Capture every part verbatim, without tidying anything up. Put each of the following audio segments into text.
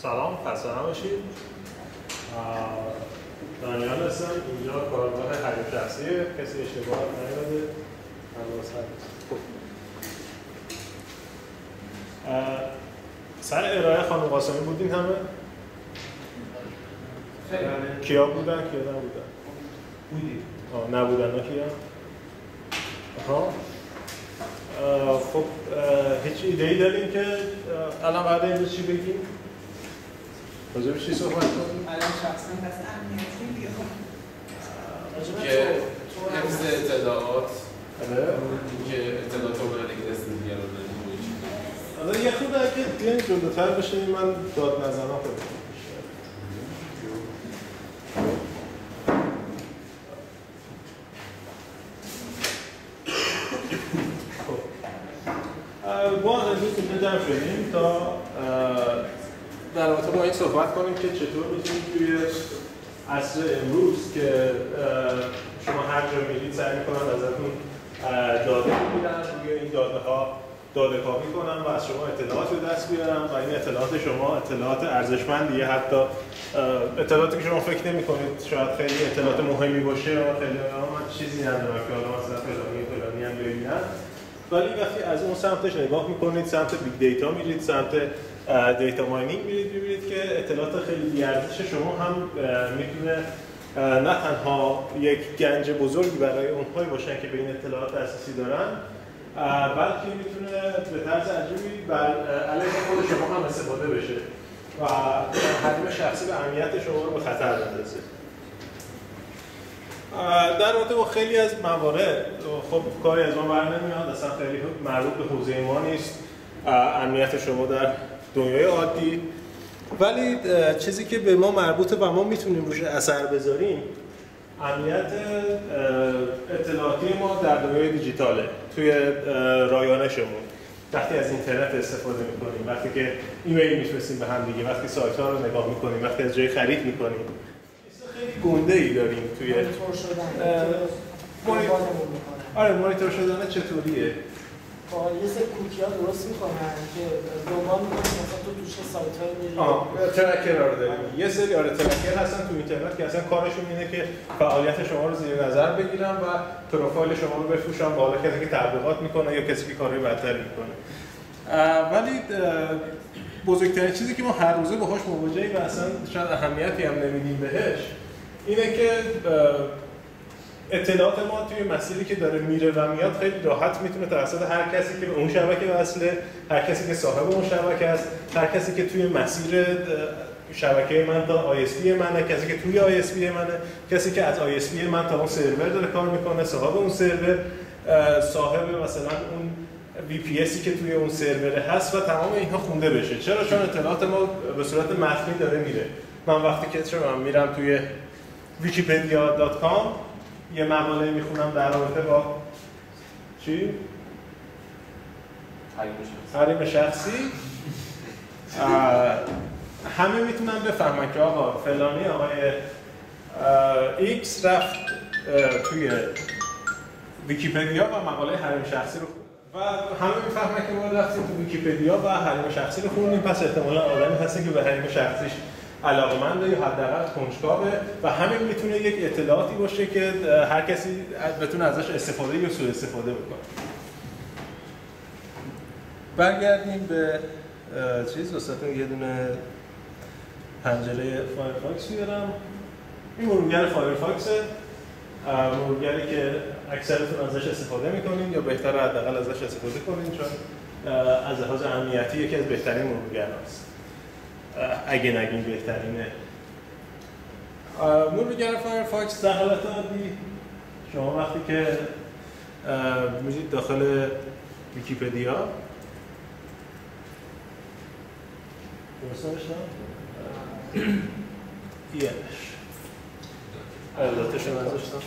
سلام، خسته نباشید. دانیال هستم، اینجا کارگاه حریم شخصیه، کسی اشتباه نیاده. خب. سر ارائه خانم قاسمی بودین همه؟ کیا بودن، کیا نبودن؟ بودیم. آه نبودن، نه کیا؟ آها. خب هیچ ایده‌ای داریم که الان بعد اینجا چی بگیم؟ راجع به چی صحبت کنیم؟ الان شخصا پس امنیتی بیام که حفظ اطلاعات آره که اطلاعات رو برای دیگه دست دیگه رو داریم حالا یه خود اگه بیاین جلوتر بشینیم من داد نزنم خود ما امروز اینجا جمع شدیم تا در رابطه با این صحبت کنیم که چطور میتونیم توی عصر امروز که شما هر جا میرید سعی میکنن ازتون داده بگیرن، روی این داده ها داده کاپی کنن و از شما اطلاعات به دست بیارن و این اطلاعات شما اطلاعات ارزشمندیه، حتی اطلاعاتی که شما فکر نمی‌کنید شاید خیلی اطلاعات مهمی باشه یا خیلی من چیزی ندارم که حالا مثلا فلانی فلانی هم ببینن، ولی وقتی از اون سمتش نگاه میکنید، سمت بیگ دیتا میرید، سمت دیتا ماینینگ میرید، میبینید که اطلاعات خیلی بی‌ارزش شما هم میتونه نه تنها یک گنج بزرگی برای اونهایی باشن که به این اطلاعات دسترسی دارن، بلکه میتونه به طرز عجیبی بر علیه خود شما هم استفاده بشه و حریم شخصی و امنیت شما رو به خطر بندازه. در رابطه با خیلی از موارد خب کاری از ما برنمیاد، اصلا خیلی مربوط به حوزه ما نیست امنیت شما در دنیای عادی، ولی چیزی که به ما مربوطه و ما میتونیم روش اثر بذاریم امنیت اطلاعاتی ما در دنیای دیجیتاله، توی رایانشمون، وقتی از اینترنت استفاده میکنیم، وقتی که ایمیل میفرستیم به هم دیگه، وقتی سایت ها رو نگاه میکنیم، وقتی از جای خرید میکنیم، خیلی گنده ای داریم توی مانیتور شدن. مانیتور آره مانیتور شدن چطوریه؟ با یه سری کوکی‌ها درست می‌کنن که دنبال می‌کنن مثلا تو توش سایت‌های میری. آه ترکر رو داریم. یه سری آره ترکر هستن تو اینترنت که اصلا کارشون اینه که فعالیت شما رو زیر نظر بگیرن و پروفایل شما رو بفروشن به حالا کسی که تبلیغات میکنه یا کسی که کارهای بدتر میکنه. ولی بزرگترین چیزی که ما هر روزه باهاش مواجهیم و اصلا شاید اهمیتی هم نمیدیم بهش اینه که اطلاعات ما توی مسیری که داره میره و میاد خیلی راحت میتونه توسط هر کسی که به اون شبکه وصله، هر کسی که صاحب اون شبکه است، هر کسی که توی مسیر شبکه من تا آی اس پی منه، کسی که توی آی اس پی منه، کسی که از آی اس پی من تا اون سرور داره کار میکنه، صاحب اون سرور، صاحب مثلا اون وی پی اسی که توی اون سرور هست و تمام اینها خونده بشه. چرا؟ چون اطلاعات ما به صورت متنی داره میره. من وقتی که چرا میرم توی ویکی‌پدیا دات کام یه مقاله میخونم در رابطه با چی؟ حریم شخصی، همه میتونن بفهمن که آقا فلانی آقای ایکس رفت توی ویکی‌پدیا و مقاله حریم شخصی رو و همه میفهمن که ما رفتیم تو ویکی‌پدیا و حریم شخصی رو خوندیم، پس احتمالاً آدمی هستی که به حریم شخصیش علاقه‌منده یا حداقل کنجکاوه و همین میتونه یک اطلاعاتی باشه که هر کسی بتونه ازش استفاده یا سوء استفاده بکنه. برگردیم به چیز واسهتون یه دونه پنجره فایرفاکس بیارم. این مرورگر فایرفاکسه، مرورگری که اکثرتون ازش استفاده میکنین یا بهتره حداقل ازش استفاده کنین چون از لحاظ امنیتی یکی از بهترین مرورگرهاست. اگه نگیم بهترینه. مرورگر فایرفاکس در حالت عادی شما وقتی که میرید داخل ویکی‌پدیا درست نوشتم؟ اینش علتش رو نذاشتم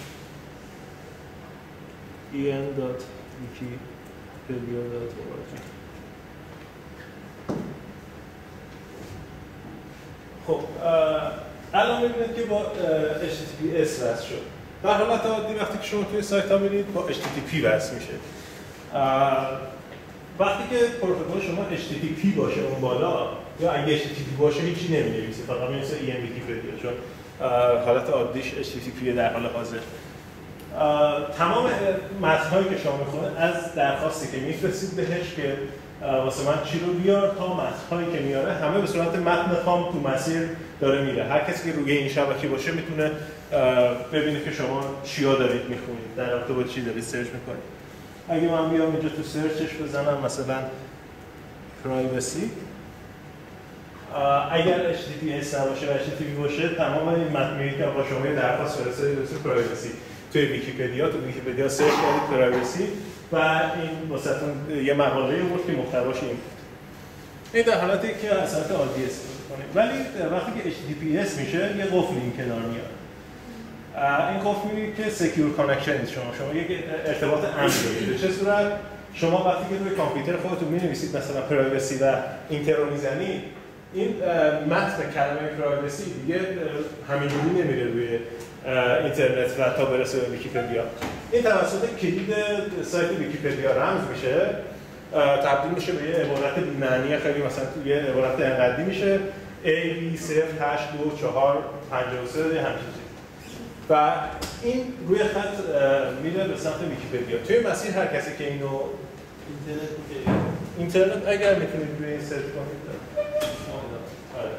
این دات ویکی‌پدیا دات اورگ. خب الان می‌بینید که با اچ تی تی پی اس وصل شد. در حالت عادی وقتی که شما توی سایت ها میرید با اچ تی تی پی وصل میشه. وقتی که پروتکل شما اچ تی تی پی باشه اون بالا یا اگه اچ تی تی پی باشه هیچی نمی‌نویسید، فقط می‌نویسید ای ام ویکی‌پدیا، چون حالت عادیش اچ تی تی پی در حال حاضر. تمام متن‌هایی که شما می‌خونید از درخواستی که می‌فرستید بهش که واسه من چی رو بیار تا متن‌هایی که میاره همه به صورت متن خام تو مسیر داره میره. هر کسی که روی این شبکه باشه میتونه ببینه که شما چیا دارید می‌خونید، در رابطه با چی دارید سرچ می‌کنید. اگه من بیام اینجا تو سرچش بزنم مثلا پرایوسی، اگر اچ تی تی پی اس نباشه و اچ تی تی پی باشه تمام این متنی که با شما درخواست فرستادید به پرایوسی توی ویکی‌پدیا، تو ویکی‌پدیا سرچ کردید پرایوسی و این واسهتون یه مقاله بود که محتواش این این در حالتی که از حالت عادی استفاده کنید. ولی وقتی که اچ تی تی پی اس میشه یه قفل این کنار میاد. این قفل میگه که سکیور کانکشن شما شما یک ارتباط امن دارید. به چه صورت؟ شما وقتی که روی کامپیوتر خودتون می‌نویسید مثلا پرایوسی و اینتر رو میزنید، این متن کلمه پرایوسی دیگه همینجوری نمیره روی اینترنت و تا برسه به ویکی‌پدیا. این توسط کلید سایت ویکی‌پدیا رمز میشه، تبدیل میشه به یه عبارت بی‌معنی خیلی مثلا یه عبارت انقدی میشه ای بی صفر هشت دو چهار پنجاه و سه همین چیزی. و این روی خط میره به سمت ویکی‌پدیا. توی مسیر هر کسی که اینو اینترنت اینترنت اگر میتونید روی این سرچ کنید، آره.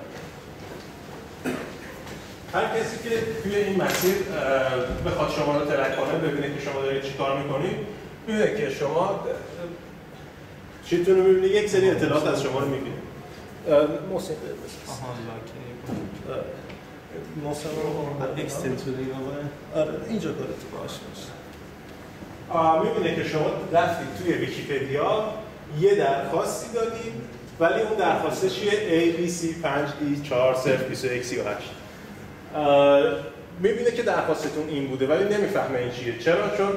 هر کسی که توی این مسیر بخواد شما رو ترک کنه، ببینه که شما دارید چی کار میکنید، ببینه که شما چیتون رو میبینه، یک سری اطلاعات از شما رو میبینه. موسیقی بسید. آها لاکی. موسیقی رو اکستنتوری آره اینجا داره تو باش باشه. میبینه که شما رفتید توی ویکی‌پدیا یه درخواستی دادید، ولی اون درخواسته چیه؟ A, B, C, پنج D, چهار, صفر, بیست و یک, سی و هشت. میبینه که درخواستتون این بوده ولی نمیفهمه این چیه. چرا؟ چون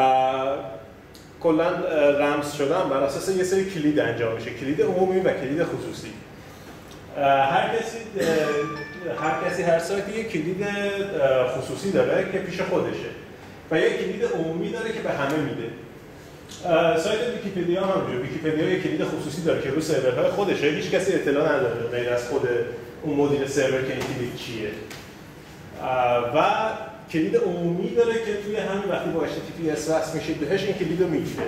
کلا رمز شدن بر اساس یه سری کلید انجام میشه، کلید عمومی و کلید خصوصی. هر کسی هر کسی هر سایتی یه کلید خصوصی داره که پیش خودشه و یه کلید عمومی داره که به همه میده. سایت ویکی‌پدیا هم همونجوره. ویکی‌پدیا یه کلید خصوصی داره که رو سرورهای خودشه، هیچ کسی اطلاع نداره غیر از خود اون مدیر سرور که این کلید چیه. و کلید عمومی داره که توی همین وقتی با اچ تی تی پی اس وصل میشید بهش این کلید رو میگیره.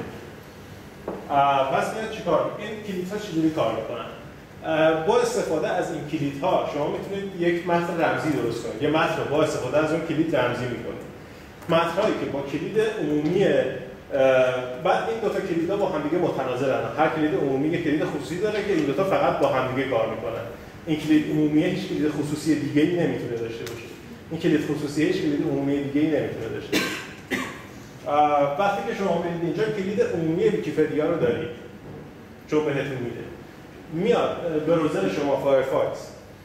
پس میاد چیکار میکنه؟ این کلیدها چجوری کار میکنن؟ با استفاده از این کلیدها شما میتونید یک متن رمزی درست کنید. یه متن رو با استفاده از اون کلید رمزی میکنید. متن‌هایی که با کلید عمومی بعد این دو تا کلیدها با هم دیگه متناظرن. هر کلید عمومی یک کلید خصوصی داره که این دو تا فقط با هم دیگه کار میکنن. این کلید عمومی هیچ کلید خصوصی دیگه‌ای نمیتونه داشته باشه. این کلید خصوصی هیچ کلید عمومی دیگه‌ای نمیتونه داشته باشه. وقتی که شما می‌بینید اینجا کلید عمومی ویکی‌پدیا رو دارید، چون بهتون میده. میاد بروزر شما فایرفاکس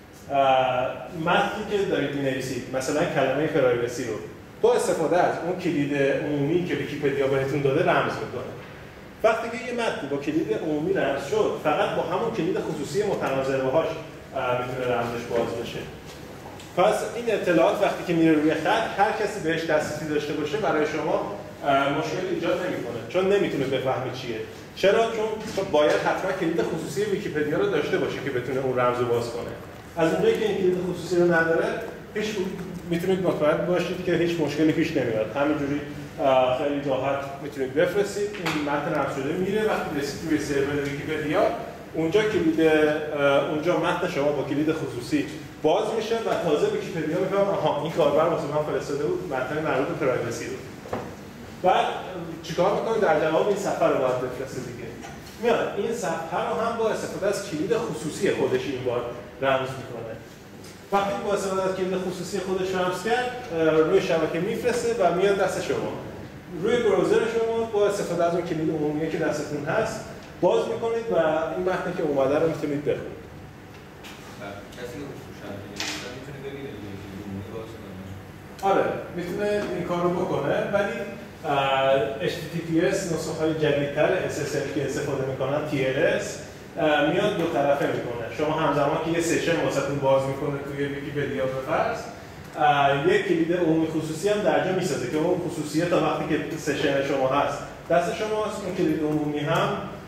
متنی که دارید می‌نویسید، مثلا کلمه پرایوسی رو با استفاده از اون کلید عمومی که ویکی‌پدیا بهتون داده رمز می‌کنه. وقتی که یه متن با کلید عمومی رمز شد، فقط با همون کلید خصوصی متناظر باهاش میتونه رمزش باز بشه. پس این اطلاعات وقتی که میره روی خط، هر کسی بهش دسترسی داشته باشه برای شما مشکل ایجاد نمی‌کنه، چون نمیتونه بفهمه چیه. چرا؟ چون باید حتما کلید خصوصی ویکی‌پدیا رو داشته باشه که بتونه اون رمز رو باز کنه. از اونجایی که این کلید خصوصی رو نداره، هیچ میتونید مطمئن باشید که هیچ مشکلی پیش نمیاد. همینجوری خیلی راحت میتونید بفرستید، این متن رمز شده میره، وقتی رسید روی سرور ویکی‌پدیا اونجا کلید اونجا متن شما با کلید خصوصی باز میشه و تازه ویکی‌پدیا میفهمه آها این کاربر واسه من فرستاده بود متن مربوط به پرایوسی رو. بعد چیکار میکنه؟ در جواب این صفحه رو باید بفرسته دیگه. میاد این صفحه رو هم با استفاده از کلید خصوصی خودش این بار رمز میکنه. وقتی با استفاده از کلید خصوصی خودش رمز کرد، روی شبکه میفرسته و میاد دست شما. روی براوزر شما با استفاده از اون کلید عمومی که دستتون هست باز میکنید و این متنی که اومده رو میتونید بخونید. کسی که شبکه میتونه ببینه کلید باز کنه. آره، میتونه این کارو بکنه، ولی اچ تی تی پی اس نسخه‌های جدیدتر اس اس ال که استفاده میکنن تی ال اس میاد دو طرفه میکنه. شما همزمان که یه سشن واسهتون باز میکنه توی ویکی‌پدیا به فرض، یک کلید عمومی خصوصی هم درجا میسازه که اون خصوصیه تا وقتی که سشن شما هست دست شماست، اون کلید عمومی هم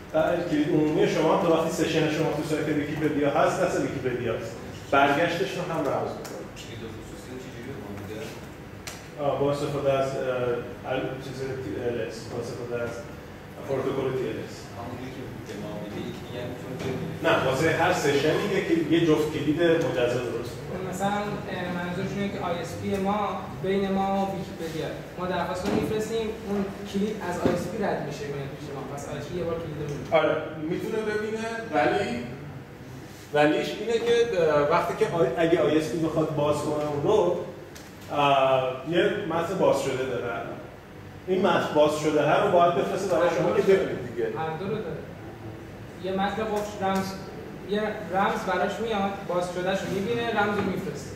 کلید عمومی شما تا وقتی سشن شما تو سایت ویکی‌پدیا هست دست ویکی‌پدیا است. برگشتش رو هم رمز می‌کنه. کلید خصوصی رو چجوری می‌کنید؟ آه با استفاده از چیز تی ال اس، با استفاده از پروتکل تی ال اس. همونی که به ما میده یکی دیگه هم می‌تونه ببینید. نه واسه هر سشن یه یه جفت کلید مجزا درست می‌کنه. مثلا منظورشون اینه که آی اس پی ما بین ما و ویکی‌پدیا ما درخواست رو می‌فرستیم اون کلید از آی اس پی رد میشه میاد پیش ما. پس آی اس پی یه بار کلید رو می‌بینه. آره میتونه ببینه ولی ولیش اینه که وقتی که اگه آی اس پی بخواد باز کنه اون رو یه متن باز شده داره. این متن باز شده هر رو باید بفرسته برای شما که ببینید دیگه. هر دو رو داره. یه متن قفل رمز یه رمز براش میاد باز شدهش رو میبینه رمز رو میفرسته.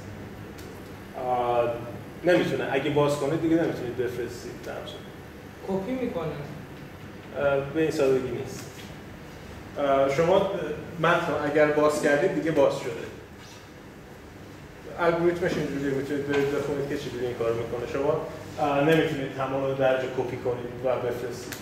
نمیتونه اگه باز کنه دیگه نمیتونید بفرستید رمز رو. کپی میکنه. به این سادگی نیست. شما متن اگر باز کردید دیگه باز شده. الگوریتمش اینجوریه میتونید برید بخونید که چجوری این کار میکنه. شما نمیتونید تمام درجه کپی کنید و بفرستید.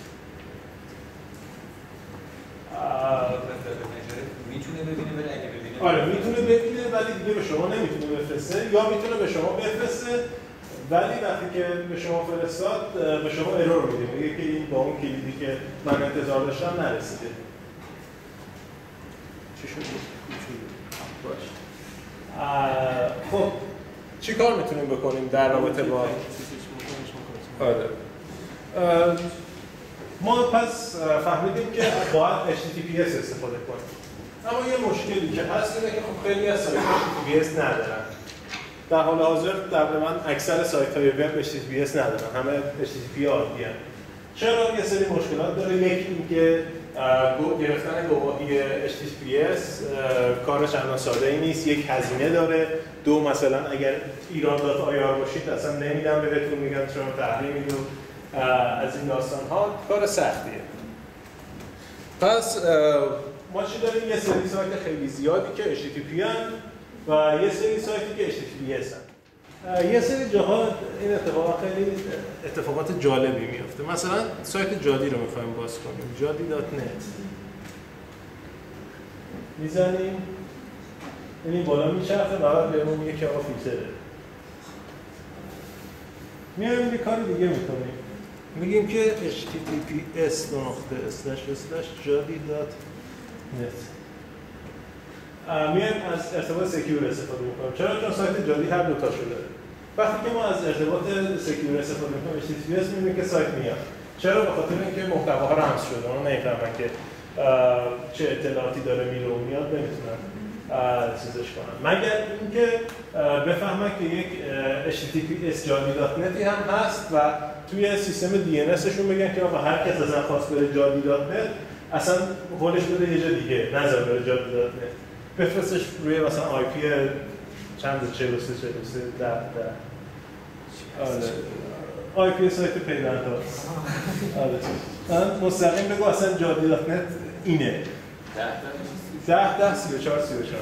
میتونه ببینه ولی اگه ببینه آره میتونه ببینه ولی دیگه به شما نمیتونه بفرسته یا میتونه به شما بفرسته ولی وقتی که به شما فرستاد به شما ارور میده میگه که این با اون کلیدی که من انتظار داشتم نرسیده. چی شد؟ باشه. خب چی کار میتونیم بکنیم در رابطه با آره ما پس فهمیدیم که باید اچ تی تی پی اس استفاده کنیم. اما یه مشکلی که هست اینه که خب خیلی از سایت‌ها اچ تی تی پی اس ندارن. در حال حاضر تقریبا اکثر سایت‌های وب اچ تی تی پی اس ندارن. همه اچ تی تی پی عادی هستن. چرا یه سری مشکلات داره؟ یک اینکه گرفتن گواهی اچ تی تی پی اس کار چندان ساده ای نیست. یک هزینه داره. دو مثلا اگر ایران دات آی آر باشید اصلا نمیدن بهتون میگن شما تحریمید و از این داستان ها کار سختیه. پس ما چی داریم؟ یه سری سایت خیلی زیادی که اچ تی تی پی ان و یه سری سایتی که اچ تی تی پی اس ان. یه سری جاها این اتفاقات خیلی اتفاقات جالبی میفته. مثلا سایت جادی رو میخوایم باز کنیم. جادی دات نت میزنیم این بالا میچرخه فقط بهمون میگه که آقا فیلتره. میایم یه کار دیگه میکنیم. میگیم که اچ تی تی پی اس نقطه اسلش اسلش جادی دات نت. میایم از ارتباط سکیور استفاده میکنیم. چرا؟ چون سایت جادی هر دو تا شده. وقتی که ما از ارتباط سکیور استفاده میکنیم اچ تی تی پی اس میبینیم که سایت میاد. چرا؟ به خاطر اینکه محتواها رمز شده. اونا نمیفهمن که چه اطلاعاتی داره میره و میاد نمیتونن چیزش کنن. مگر اینکه بفهمن که یک اچ تی تی پی اس جادی دات نت هم هست و توی سیستم دی ان اس شون بگن که آقا هر کس اصلا خواست بره جادی دات نت اصلا هولش بره یه جا دیگه نذار بره جادی دات نت. بفرستش روی مثلا آی پی چند چهل و سه چهل و سه ده ده آی پی سایت پیوند هاست. آره مستقیم بگو اصلا جادی دات نت اینه. ده ده سی و چهار سی و چهار.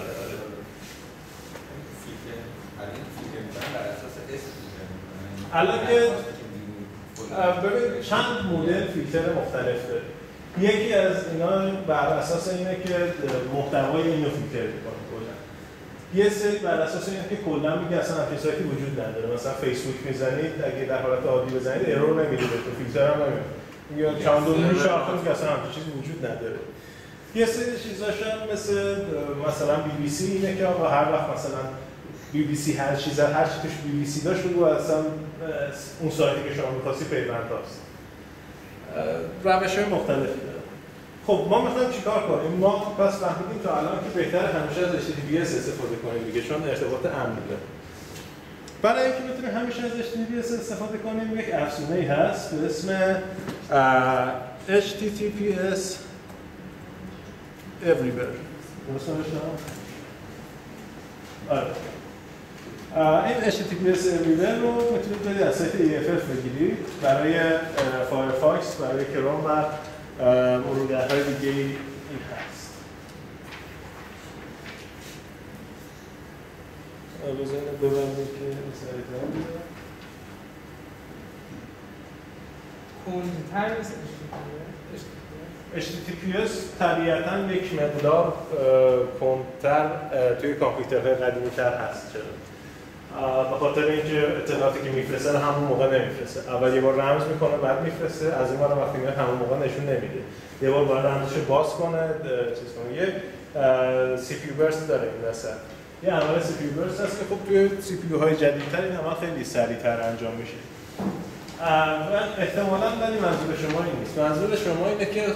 الان که ببین چند مدل فیلتر مختلف داره. یکی از اینا بر اساس اینه که محتوای اینو فیلتر می‌کنه کلا. یه سری بر اساس اینه که کلا میگه اصلا همچین سایتی وجود نداره. مثلا فیسبوک میزنید اگه در حالت عادی بزنید ارور نمیده بهتون، فیلتر هم نمیاد. میگه چند دو نیم شاخه میگه اصلا همچین چیزی وجود نداره. یه سری چیزاش هم مثل مثلا بی بی سی اینه که آقا هر وقت مثلا بی بی سی هر چیز هر چی توش بی بی سی داشت بگو اصلا اون سایتی که شما می‌خواستی پیوند هاست. روش‌های مختلفی داره. خب ما می‌خوایم چیکار کنیم؟ ما پس فهمیدیم تا الان که بهتره همیشه از اچ تی تی پی اس استفاده کنیم دیگه چون ارتباط امن داره. برای اینکه بتونیم همیشه از اچ تی تی پی اس استفاده کنیم یک افزونه‌ای هست به اسم اچ تی تی پی اس everywhere. درست نوشتم؟ آره. این اچ تی تی پی اس everywhere رو میتونید برید از سایت ای اف اف بگیرید برای فایرفاکس، برای کروم و مرورگرهای دیگه این هست. بزنید ببندید که این سایت رو بزنید. کندتر نیست اچ تی تی پی اس؟ اچ تی تی پی اس طبیعتاً یک مقدار کندتر توی کامپیوترهای قدیمی‌تر هست. چرا؟ به خاطر اینکه اطلاعاتی که میفرسته همون موقع نمیفرسته. اول یه بار رمز میکنه بعد میفرسته، از این ور وقتی میاد همون موقع نشون نمیده. یه بار باید رمزشو باز کنه، چیز کنه. یه سی پی یو برست داره این وسط. یه عمل سی پی یو برست هست که خب توی سی پی یو های جدیدتر این عمل خیلی سریعتر انجام میشه. و احتمالاً ولی منظور شما این نیست. منظور شما اینه که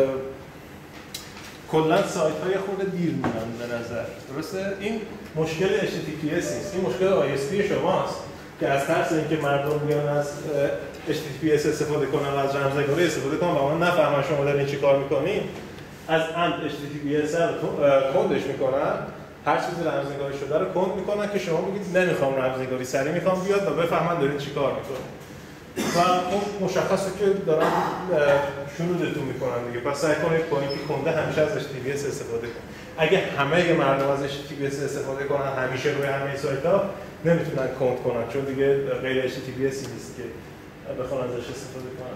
کلاً سایت های خود دیر میان به نظر. درسته؟ این مشکل اچ تی تی پی اس نیست. این مشکل آی اس پی شماست که از ترس اینکه مردم بیان از اچ تی تی پی اس استفاده کنن و از رمزنگاری استفاده کنن و من نفهمم شما دارین چی کار میکنین، از عمد اچ تی تی پی اس رو کندش میکنن، هر چیزی رمزنگاری شده رو کند میکنن که شما بگید نمیخوام رمزنگاری سریع میخوام بیاد و بفهمن دارین چی کار میکنین. و خب مشخصه که دارن شنودتون میکنن دیگه. پس سعی کنید کنید که کنده همیشه از اچ تی تی پی اس استفاده کنید. اگه همه مردم از اچ تی تی پی اس استفاده کنن همیشه روی همه سایت‌ها نمیتونن کند کنن، چون دیگه غیر اچ تی تی پی اس نیست که بخوان ازش استفاده کنن.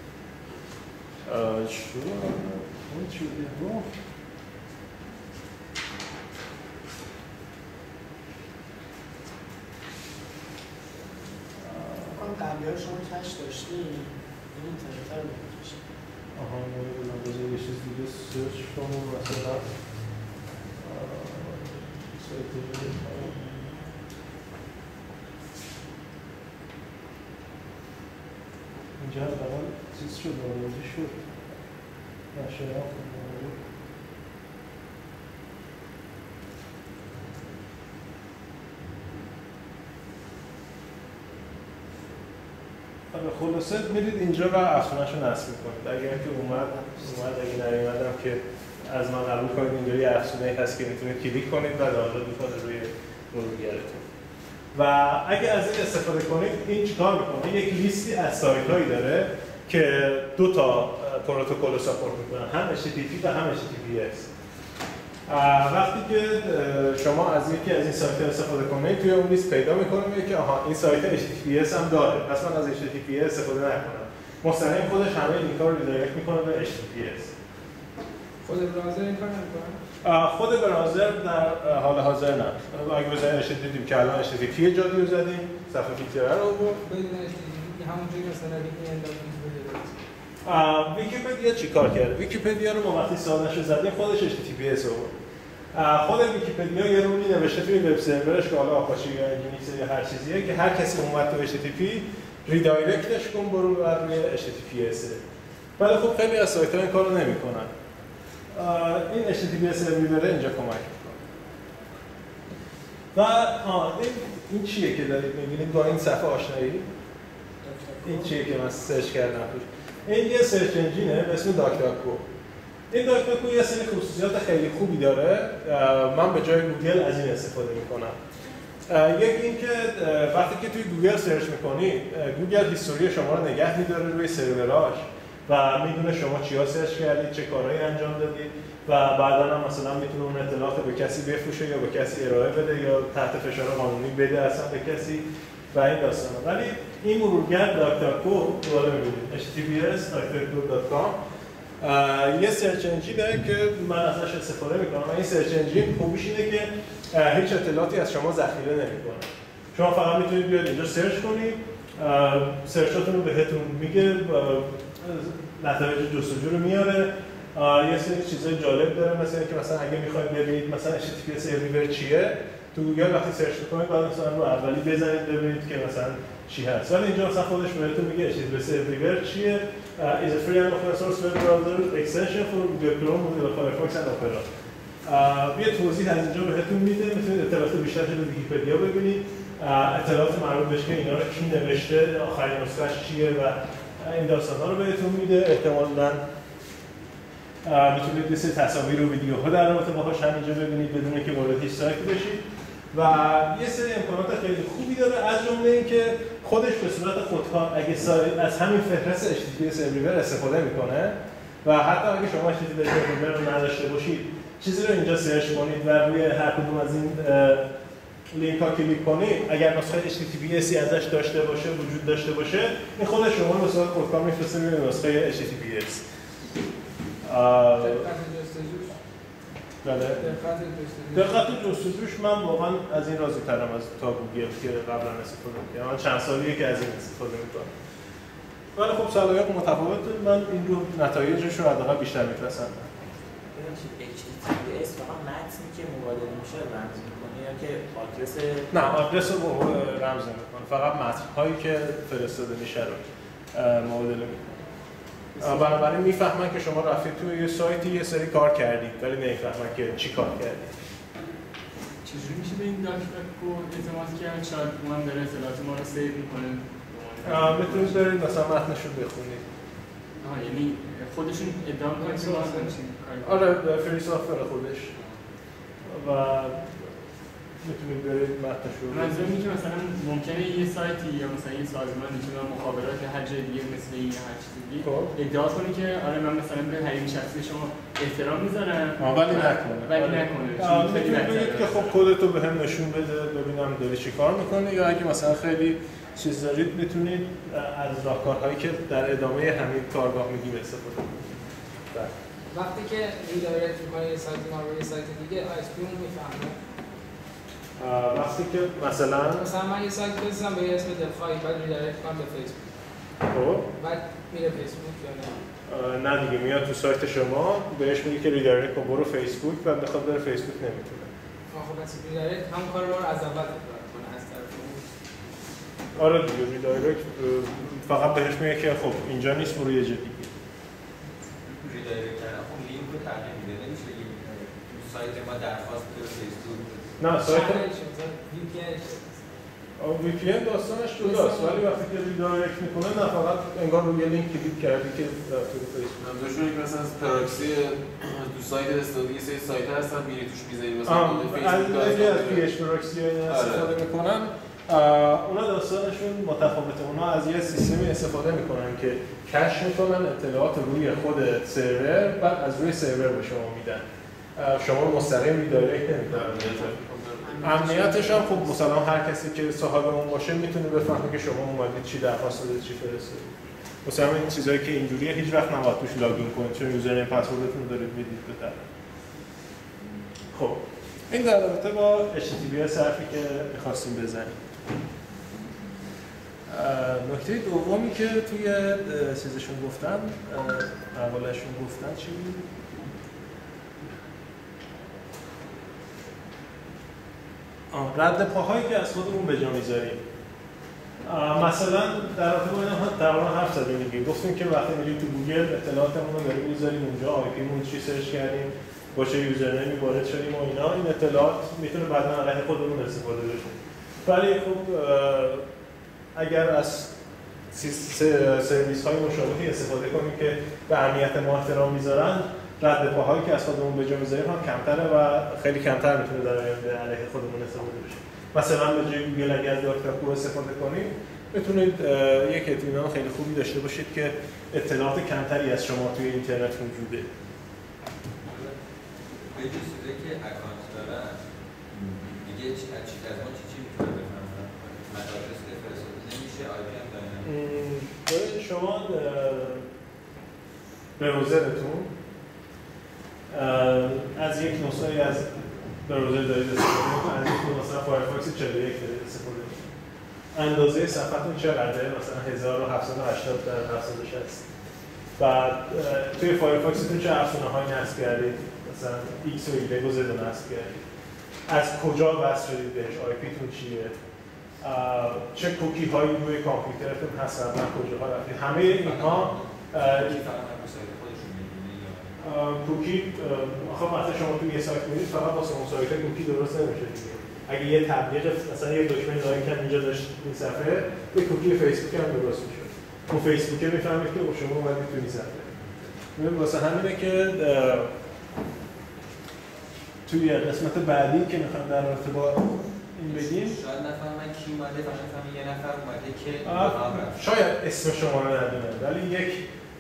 شو اون چی بود؟ قبلی ها شما کش داشتی این اینترنت رو بکشی. آها نمیدونم بذار یه چیز دیگه سرچ کنم مثلا سایت دیگه. اینجا اول چیز شد آرزی شد نشناخت خلاصه میرید اینجا و افزونش رو نصب میکنید. اگر که اومد اومد اگه نیومدم که از من قبول کنید اینجا یه افزونه‌ای هست که میتونید کلیک کنید و دانلود میکنه روی مرورگرتون. و اگه از این استفاده کنید این چیکار میکنه؟ یک لیستی از سایت‌هایی داره که دو تا پروتکل رو ساپورت میکنن، هم اچ تی تی پی و هم اچ تی تی پی اس. وقتی که شما از یکی از این سایت‌ها استفاده کنید توی اون لیست پیدا می‌کنه که آها این سایت اچ تی تی پی اس هم داره، پس من از اچ تی تی پی اس استفاده نکنم. مستقیم خودش همه لینک‌ها رو ریدایرکت می‌کنه به اچ تی تی پی اس. خود براوزر این کار نمی‌کنه؟ خود براوزر در حال حاضر نه. اگه بزنید اچ تی تی پی که الان اچ تی تی پی جادی رو زدیم، صفحه فیلتر رو بود. بدون اچ تی تی پی همونجوری مثلا لینک انداختیم. ویکی‌پدیا چیکار کرد؟ ویکی‌پدیا رو ما وقتی ساده‌اش رو زدیم خودش اچ تی تی پی اس آورد. خود ویکی‌پدیا یه رولی نوشته توی وب سرورش که حالا آپاچی یا انجینیکس یا هر چیزیه که هر کسی اومد تو اچ تی تی پی ریدایرکتش کن برو بر روی اچ تی تی پی اس. ولی خب خیلی از سایت‌ها این کارو نمی‌کنن. این اچ تی تی پی اس سرور اینجا کمک می‌کنه. و آه این, این چیه که دارید می‌بینید با این صفحه آشنایی؟ این چیه که من سرچ کردم توش. این یه سرچ انجینه به اسم داکداکو. این داکداکو یه سری خصوصیات خیلی خوبی داره. من به جای گوگل از این استفاده میکنم. یکی این که وقتی که توی گوگل سرچ میکنی، گوگل هیستوری شما رو نگه میداره روی سروراش و میدونه شما چیا سرچ کردید، چه کارهایی انجام دادید و بعدا هم مثلا میتونه اون اطلاعات به کسی بفروشه یا به کسی ارائه بده یا تحت فشار قانونی بده اصلا به کسی و این داستانا. ولی این مرورگر داکداکو دوباره می‌بینید اچ تی تی پی اس داکداکو دات کام یه سرچ انجینه که من ازش استفاده میکنم. این سرچ انجین خوبیش اینه که هیچ اطلاعاتی از شما ذخیره نمیکنه. شما فقط میتونید بیاید اینجا سرچ کنید، سرچاتون رو بهتون میگه، نتایج جستجو رو میاره. یه سری چیزای جالب داره مثلا اینکه مثلا اگه میخواید ببینید مثلا اچ تی تی پی اس اوریور چیه، تو گوگل وقتی سرچ میکنید بعد مثلا رو اولی بزنید ببینید که مثلا چی هست. ولی اینجا مثلا خودش بهتون میگه اچ تی تی پی اس اوریور چیه. is a free and open source web browser extension for Google Chrome, Mozilla Firefox and Opera. یه توضیح از اینجا بهتون میده، میتونید اطلاعات بیشتر رو ویکی‌پدیا ببینید، اطلاعات مربوط بهش که اینا رو کی نوشته، آخرین نسخه‌اش چیه و این داستانا رو بهتون میده. احتمالاً میتونید یه سری تصاویر و ویدیوها در رابطه باهاش همینجا ببینید بدون اینکه وارد هیچ سایتی بشید و یه سری امکانات خیلی خوبی داره، از جمله اینکه خودش به صورت خودکار اگه از همین فهرست اچ تی تی پی اس اوریور استفاده میکنه و حتی اگه شما اچ تی تی پی اس اوریور رو نداشته باشید چیزی رو اینجا سرچ کنید و روی هر کدوم از این لینک ها کلیک کنید، اگر نسخه اچ تی تی پی اس ازش داشته باشه وجود داشته باشه این خود شما به صورت خودکار میفرسته روی نسخه اچ تی تی پی اس. دقت جستجوش بله دقت جستجوش دقت جستجوش من واقعا از این راضی ترم از تا گوگل که قبلا استفاده می‌کردم. من چند سالیه که از این استفاده می‌کنم. ولی خب سلایق متفاوته، من این رو نتایجش رو حداقل بیشتر می‌پسندم. اچ تی تی پی اس فقط متنی که مبادله میشه رمز می‌کنه یا که آدرس نه آدرس رو رمز نمی‌کنه، فقط متن‌هایی که فرستاده میشه رو مبادله می‌کنه. بنابراین میفهمن که شما رفتید توی یه سایتی یه سری کار کردید ولی نمیفهمن که چی کار کردید. چجوری میشه به این داکتر کو اعتماد کرد؟ شاید اون داره اطلاعات ما رو سیو میکنه. میتونید برید مثلا متنش رو بخونید. آها یعنی خودشون ادعا میکنن که ما همچین کاری آره فری سافتور خودش و میتونید برید متنش رو منظور اینه که مثلا ممکنه یه سایتی یا مثلا یه سازمانی که مخابرات هر جای دیگه مثل این یا هر چیز دیگه ادعا کنه که آره من مثلا به حریم شخصی شما احترام میذارم ولی نکنه ولی نکنه میتونید بگید که خب کدتو به هم نشون بده ببینم داری چی کار میکنه، یا اگه مثلا خیلی چیز دارید میتونید از راهکارهایی که در ادامه همین کارگاه میگیم استفاده کنید. وقتی که ریدایرکت می‌کنه یه سایت ما روی سایت دیگه آی اس پی اون میفهمه. وقتی که مثلا مثلا من یه سایت بزنم به اسم دلخواهی بعد ریدایرکت کنم به فیسبوک. خب بعد میره فیسبوک یا نه نه؟ نه دیگه میاد تو سایت شما بهش میگه که ریدایرکت کن برو فیسبوک و بخواد بره فیسبوک نمیتونه. خب پس ریدایرکت هم کار ما رو از اول تکرار کنه از طرف اون. آره دیگه ریدایرکت فقط بهش میگه که خب اینجا نیست برو یه جا دیگه. ریدایرکت کردن خب لینک رو تغییر میده، نمیشه بگیم سایت ما درخواست بده فیسبوک. نه سایت وی پی ان وی پی ان داستانش جداست ولی وقتی که ریدایرکت میکنه نه فقط انگار روی لینک کلیک کردی که رفتی رو فیسبوک. منظورشون اینه که مثلا از پراکسی تو سایت استفاده یه سری سایت هستن میری توش می‌ذاری مثلا فیسبوک از پی اچ پراکسی استفاده میکنن. اونا داستانشون متفاوته. اونا از یه سیستمی استفاده میکنن که کش میکنن اطلاعات روی خود سرور بعد از روی سرور به شما میدن. شما رو مستقیم ریدایرکت نمیکنن. امنیتش هم خب مثلا هر کسی که صاحب اون باشه میتونه بفهمه که شما اومدید چی درخواست دادید چی فرستادید. مثلا این چیزایی که اینجوریه هیچ وقت نباید توش لاگین کنید چون یوزرنیم پسوردتون دارید میدید به طرف. خب این در رابطه با اچ تی تی پی اس حرفی که می‌خواستیم بزنیم. نکته دومی که توی چیزشون گفتن مقاله‌شون گفتن چی بود؟ رد پاهایی که از خودمون به جا میذاریم. مثلا در رابطه با اینا تقریبا حرف زدیم دیگه. گفتیم که وقتی میریم تو گوگل اطلاعاتمون رو داریم میذاریم اونجا، آی پیمون چی سرچ کردیم، با چه یوزرنیمی وارد شدیم و اینا، این اطلاعات میتونه بعدا علیه خودمون استفاده بشه. ولی خب اگر از سرویس های مشابهی استفاده کنیم که به امنیت ما احترام میذارن، رد پاهایی که از خودمون به جا میذاریم هم کمتره و خیلی کمتر میتونه در آینده علیه خودمون استفاده بشه. مثلا به جای گوگل اگه از داکتاکو استفاده کنید میتونید یک اطمینان خیلی خوبی داشته باشید که اطلاعات کمتری از شما توی اینترنت موجوده. به جز چیزایی که اکانت دارن دیگه چی از چی از ما چی چی میتونه بفهمن؟ مدارس که فرستاده نمیشه، آی پی هم دارن. شما براوزرتون از یک نسخه از براوزر دارید استفاده می‌کنید، از یک مثلا فایرفاکس چهل و یک دارید استفاده می‌کنید. اندازه صفحتون چقدره؟ مثلا هزار و هفتصد و هشتاد در هفتصد و شصت. بعد توی فایرفاکستون چه افزونه‌هایی نصب کردید؟ مثلا ایکس و ایگرگ و زد رو نصب کردید. از کجا وصل شدید بهش؟ آی پی تون چیه؟ چه کوکی هایی روی کامپیوترتون هستن و کجاها رفتید؟ همه اینها کوکی آخه وقتی شما توی یه سایت میرید فقط واسه اون سایت کوکی درست نمیشه دیگه. اگه یه تبلیغ مثلا یه دکمه لایک هم اینجا داشت این صفحه، یه کوکی فیسبوک هم درست میشه. اون فیسبوک میفهمه که شما اومدید توی این صفحه. ببین واسه همینه که توی قسمت بعدی که میخوام در رابطه با این بگیم شاید نفهمن کی اومده، فقط نفهمن یه نفر اومده که شاید اسم شما رو ندونن ولی یک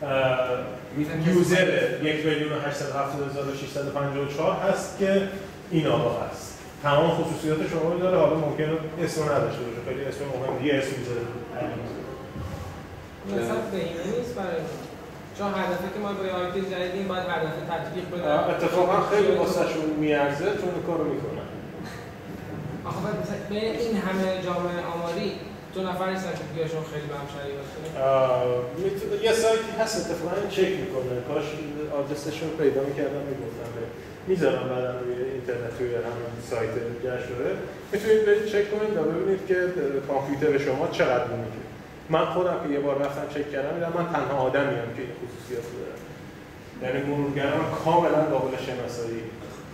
یوزر یک میلیون و هشتصد و هفتاد هزار و ششصد و پنجاه و چهار هست که این آقا هست. تمام خصوصیات شما رو داره، حالا ممکنه اسم نداشته باشه، خیلی اسم مهم دیگه اسم میذاره. مثلا بهینه نیست برای چون هر دفعه که ما با آی پی جدیدیم باید هر دفعه تطبیق بدیم. اتفاقا خیلی واسهشون میارزه چون این کارو میکنن. آخه مثلا بین این همه جامعه آماری دو نفر نیستن که بیاشون خیلی به هم شریک باشه. یه سایتی هست اتفاقا چک میکنه. کاش آدرسشون رو پیدا میکردم میگفتم میذارم بعداً روی اینترنت روی همین سایت جشنواره میتونید برید چک کنید و ببینید که کامپیوتر شما چقدر میگه. من خودم که یه بار رفتم چک کردم دیدم من تنها آدمیم که این خصوصیات رو دارم. یعنی مرورگران کاملا قابل شناسایی.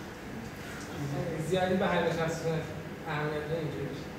زیادی به هر نشستونه اهمیت اینجوری میشه.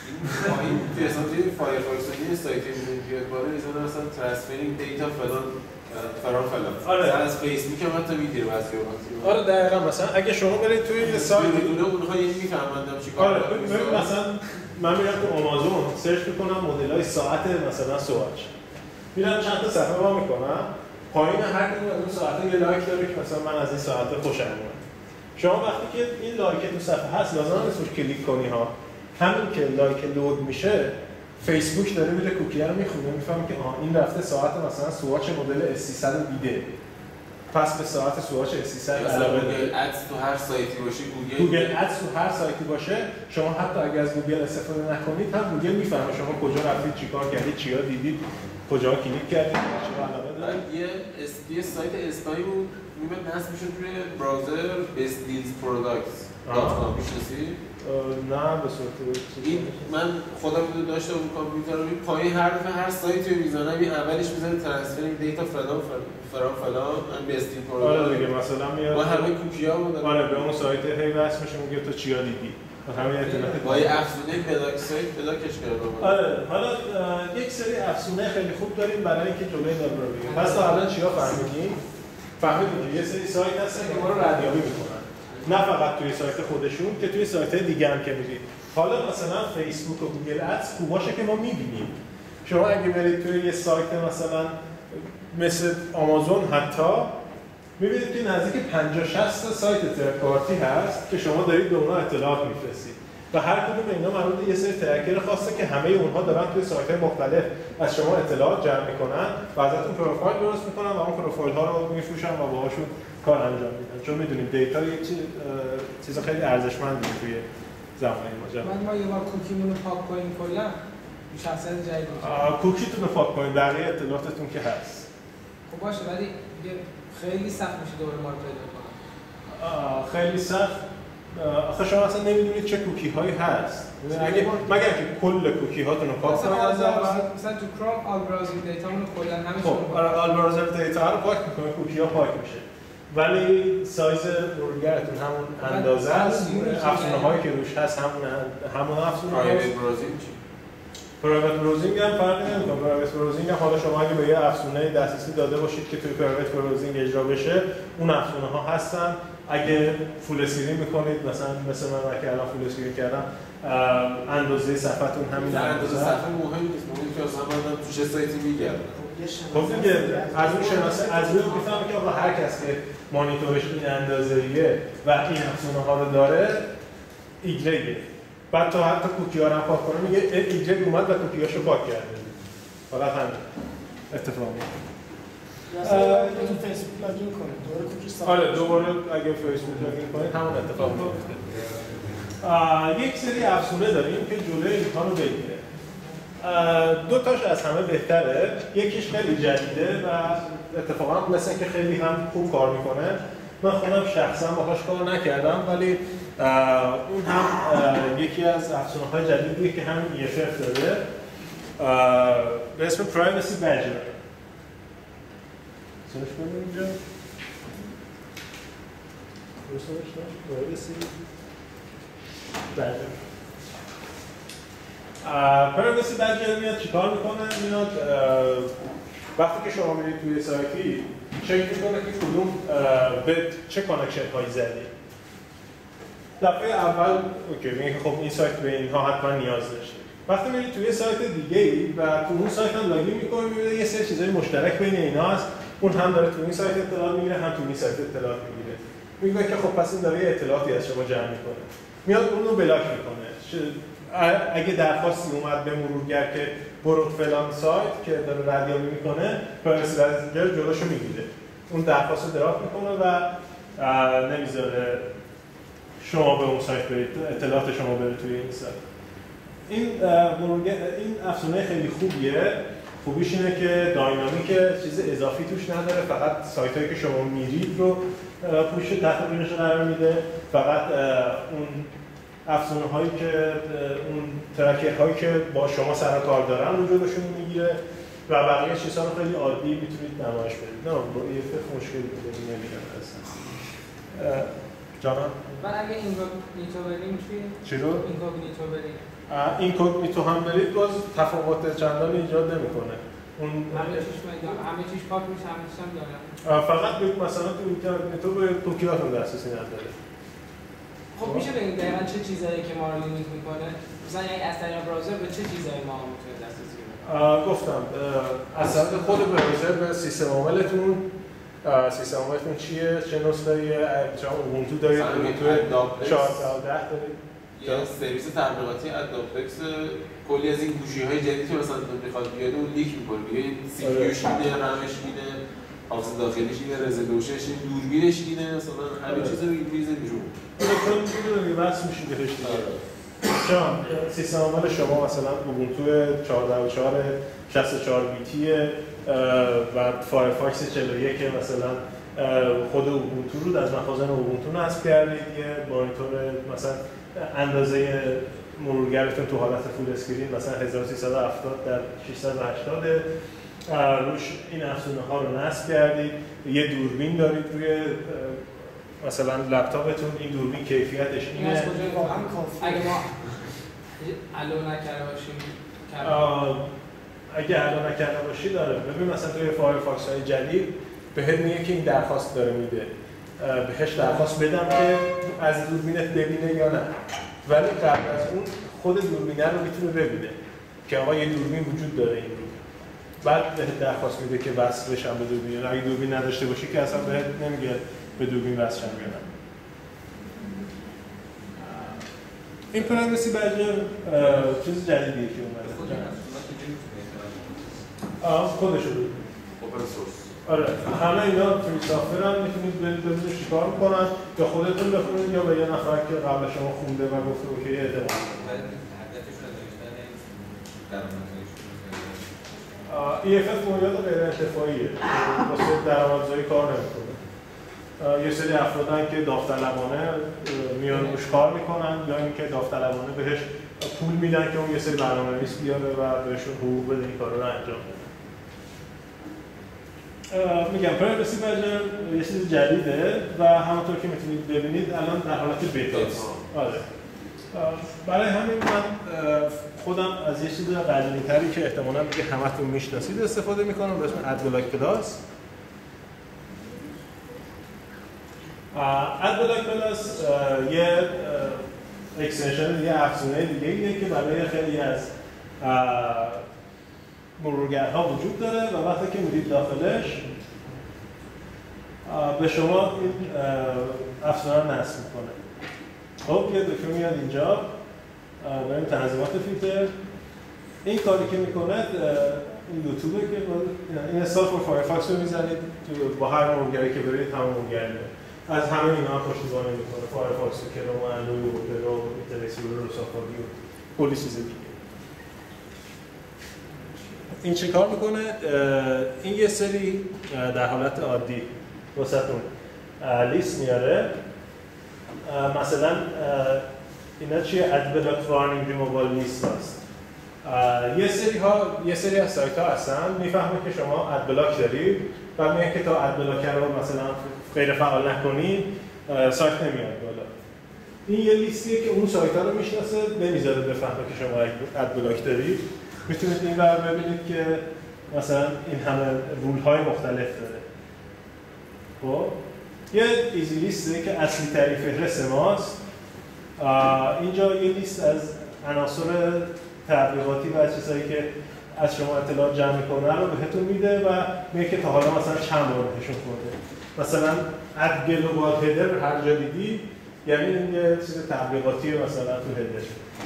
این توی فایرفاکس یه سایتی می‌بینید بیاد بالا میذاره مثلا ترانسفرینگ دیتا فلان فرار فلان. آره از فیسبوک هم حتی میگیره بعضی اوقات. آره دقیقاً مثلا اگه شما برید توی یه سایت دونه اونها یعنی میفهمندم چیکار آره ببین مثلا من میرم تو آمازون سرچ میکنم مدل‌های ساعت مثلا سواچ. میرم چند تا صفحه وا میکنم پایین هر کدوم از اون ساعت‌ها یه لایک داره که مثلا من از این ساعت خوشم میاد. شما وقتی که این لایک تو صفحه هست لازم نیست روش کلیک کنی ها. همین که لایک لود میشه فیسبوک داره میره کوکی رو میخونه میفهمه که آها این رفته ساعت مثلا سواچ مدل اس سیصد دیده. پس به ساعت سواچ اس سیصد علاوه داره. گوگل ادز تو هر سایتی باشه گوگل گوگل ادز تو هر سایتی باشه شما حتی اگر از گوگل استفاده نکنید هم گوگل میفهمه شما کجا رفتید چیکار کردید چیا دیدید کجا کلیک کردید چرا علاقه دارید. یه یه سایت اسپانی بود میمد نصب میشد روی براوزر best deals products دات کام میشناسی؟ نه به صورت این من خودم داشته اون کامپیوتر رو پایین هر دفعه هر سایتی رو میزنم این اولش میذاره ترانسفرینگ دیتا فلان فلان فلان من best deal products آره دیگه مثلا میاد با همه کوکی‌ها بود آره به اون سایت هی واسه میشه میگه تو چیا دیدی همین اطلاعات با یه افزونه بلاک سایت بلاکش کردم. آره حالا یک سری افزونه خیلی خوب داریم برای اینکه جلوی اینا رو بگیریم. پس تا الان چیا فهمیدیم؟ فهمیدیم که یه سری سایت هستن که ما رو ردیابی میکنن. نه فقط توی سایت خودشون که توی سایت‌های دیگه هم که می‌رید. حالا مثلا فیسبوک و گوگل ادز خوباشه که ما می‌بینیم. شما اگه برید توی یه سایت مثلا مثل آمازون حتی می‌بینید که نزدیک پنجاه شصت تا سایت ترک پارتی هست که شما دارید به اونها اطلاعات می‌فرستید. و هر کدوم اینا مربوط به یه سری ترکر خاصه که همه اونها دارن توی سایت‌های مختلف از شما اطلاعات جمع می‌کنن و ازتون پروفایل درست می‌کنن و اون پروفایل‌ها رو می‌فروشن و باهاشون کار انجام میدن. چون می‌دونید دیتا یک چیز چیز خیلی ارزشمندی توی زمانه ما جمع. بعد ما یه بار کوکیمون رو پاک کنیم کلا شخصیت جدید میشه. کوکیتون رو پاک کنید بقیه اطلاعاتتون که هست. خب باشه ولی دیگه خیلی سخت میشه دوباره ما رو پیدا کنم. خیلی سخت آخه شما اصلا نمیدونید چه کوکی هایی هست. اگه مگر که کل کوکی هاتون رو پاک کنید از اول مثلا تو کروم آل براوزینگ دیتامون رو کلا همه خب آل براوزر دیتا رو پاک می‌کنه کوکی ها پاک میشه. ولی سایز مرورگرتون همون اندازه است. افزونه هایی که روش هست همون همون افزونه هست. پرایوت براوزینگ چی؟ پرایوت براوزینگ هم فرقی نمی‌کنه. پرایوت براوزینگ هم حالا شما اگه به یه افزونه دسترسی داده باشید که توی پرایوت براوزینگ اجرا بشه اون افزونه ها هستن. اگه فول اسکرین میکنید مثلا مثل من که الان فول اسکرین کردم اندازه صفحتون همین اندازه صفحه مهم نیست مهم که اصلا من تو چه سایتی میگردم خب دیگه از اون شناسه از روی میفهمه که آقا هر کس که مانیتورش این اندازه‌ایه و این افزونه ها رو داره ایگرگه بعد تو حتی کوکی ها رو پاک کنه میگه ایگرگ اومد و کوکی هاشو پاک کرده فقط همین اتفاق میفته یا تو فیسبوک لاگین کنید دوباره کوکی ساخت آره دوباره اگه فیسبوک لاگین کنید همون اتفاق میفته یک سری افزونه داریم که جلوی اینها رو بگیره دو تاش از همه بهتره یکیش خیلی جدیده و اتفاقا مثل اینکه خیلی هم خوب کار میکنه من خودم شخصا باهاش کار نکردم ولی اون هم یکی از افزونه‌های جدیدیه که همین ای اف اف داره به اسم پرایوسی بادجر سرچ کنیم اینجا پرایوسی بادجر پرایوسی بادجر میاد چیکار میکنه؟ میاد وقتی که شما میرید توی سایتی چک میکنه که کدوم به چه کانکشن هایی زدی دفعه اول اوکی میگه که خب این سایت به اینها حتما نیاز داشته وقتی میرید توی سایت دیگه ای و تو اون سایت هم لاگین میکنه میبینه یه سری چیزای مشترک بین اینا هست اون هم داره تو این سایت اطلاعات میگیره هم تو این سایت اطلاعات میگیره میگه که خب پس این داره یه اطلاعاتی از شما جمع میکنه میاد اون رو بلاک میکنه اگه درخواستی اومد به مرورگر که برو فلان سایت که داره ردیابی میکنه، پرایوسی مانیجر جلوشو میگیره. اون درخواست رو دراپ میکنه و نمیذاره شما به اون سایت برید، اطلاعات شما بره توی این سایت. این مرورگر این افزونه خیلی خوبیه. خوبیش اینه که داینامیک چیز اضافی توش نداره، فقط سایتایی که شما میرید رو پوش تحت بینش قرار میده. فقط اون افزونه هایی که اون ترکر هایی که با شما سر کار دارن رو جلوشون میگیره و بقیه چیزها رو خیلی عادی میتونید نمایش بدید. نه با یه فکر مشکلی بوده نمیگم اصلا. جانم؟ بعد اگه اینکوگنیتو بریم چی؟ چی رو؟ اینکوگنیتو بریم. اینکوگنیتو هم برید باز تفاوت چندان ایجاد نمیکنه. اون همه چیش میگم همه چیش پاک میشه، همه چیش هم داره. فقط بگید مثلا تو اینکوگنیتو به توکیاتون دسترسی نداره. خب میشه بگید دقیقاً چه چیزایی که ما رو لیمیت میکنه؟ مثلا یعنی از طریق براوزر به چه چیزایی ما میتونیم دسترسی کنیم؟ گفتم از طریق خود براوزر به سیستم عاملتون، سیستم عاملتون چیه؟ چه نسخه‌ایه؟ چه اوبونتو دارید؟ اوبونتو چهار تا ده دارید؟ یا سرویس تبلیغاتی ادابتکس کلی از این گوشی‌های جدیدی که مثلا میخواد بیاد اون لیک می‌کنه، میگه سی پی یوش اینه، رمش اینه، حافظه داخلیش اینه، رزولوشنش اینه، دوربینش اینه، مثلا همه چیزا رو میریزه بیرون. الکترون میدونه که وصل میشه بهش دیگه. چون سیستم عامل شما مثلا اوبونتو چهارده و چهار شصت و چهار بیتیه و فایرفاکس چهل و یک مثلا خود اوبونتو رو از مخازن اوبونتو نصب کردید، یه مانیتور مثلا اندازه مرورگرتون تو حالت فول اسکرین مثلا هزار و سیصد و هفتاد در ششصد و هشتاد روش این افزونه ها رو نصب کردید، یه دوربین دارید روی مثلا لپتاپتون، این دوربین کیفیتش اینه. اگه ما الو نکرده باشیم اگه الو نکرده باشی داره. ببین مثلا توی فایرفاکس های جدید بهت میگه که این درخواست داره میده، بهش درخواست بدم که از دوربینت ببینه یا نه، ولی قبل از اون خود دوربینه رو میتونه ببینه که آقا یه دوربین وجود داره این رو، بعد بهت درخواست میده که وصل بشم به دوربین. اگه دوربین نداشته باشی که اصلا بهت نمیگه به دوربین وصل شم یا نه. این پرایوسی بادجر چیز جدیدیه که اومده. آه خودشو بود. اوپن سورس. آره همه اینا فری سافر هم میتونید برید ببینید چیکار میکنن، یا خودتون بخونید یا به یه نفر که قبل شما خونده و گفته اوکی اعتماد کنید. ای اف اف بنیاد غیر انتفاعیه، واسه درآمدزایی کار نمیکنه. یه سری افرادن که داوطلبانه میان روش کار میکنن، یا اینکه داوطلبانه بهش پول میدن که اون یه سری برنامه‌نویس بیاره و بهشون حقوق بده این کارا رو انجام بده. میگم پرایوسی بادجر یه چیز جدیده و همونطور که میتونید ببینید الان در حالت بیتاست. آره. برای همین من خودم از یه چیز قدیمی‌تری که احتمالاً دیگه همتون میشناسید استفاده میکنم به اسم ادبلاک پلاس. ادبلاک پلاس یه اکستنشن، یه افزونه دیگه ایه که برای خیلی از مرورگرها وجود داره و وقتی که میرید داخلش به شما این افزونه رو نصب میکنه. خب یه دکمه میاد اینجا، بریم تنظیمات فیلتر. این کاری که میکنه این یوتیوبه که این استال فور فایرفاکس رو میزنید با هر مرورگری که برید تمام مرورگری از همه اینا پشتیبانی میکنه، فایرفاکس و کروم و اندروید و اپرا و اینترنت اکسپلورر و سافاری و کلی چیز دیگه. این چه کار میکنه؟ این یه سری در حالت عادی واسهتون لیست میاره. مثلا اینا چیه؟ ادبلاک وارنینگ ریمووال لیست هست. یه سری ها یه سری از سایت ها هستن میفهمه که شما ادبلاک دارید و میگه که تا ادبلاک رو مثلا غیر فعال نکنید سایت نمیاد بالا. این یه لیستیه که اون سایت ها رو میشناسه، نمیذاره بفهمه که شما ادبلاک دارید. میتونید این بر ببینید که مثلا این همه رول های مختلف داره. خب یه ایزی لیسته که اصلی ترین فهرست ماست. اینجا یه لیست از عناصر تبلیغاتی و چیزایی که از شما اطلاعات جمع میکنه رو بهتون میده و میگه که تا حالا مثلا چند بار بهشون خورده. مثلا اد گلوبال هدر هر جا دیدی یعنی این یه چیز تبلیغاتی مثلا تو هدر.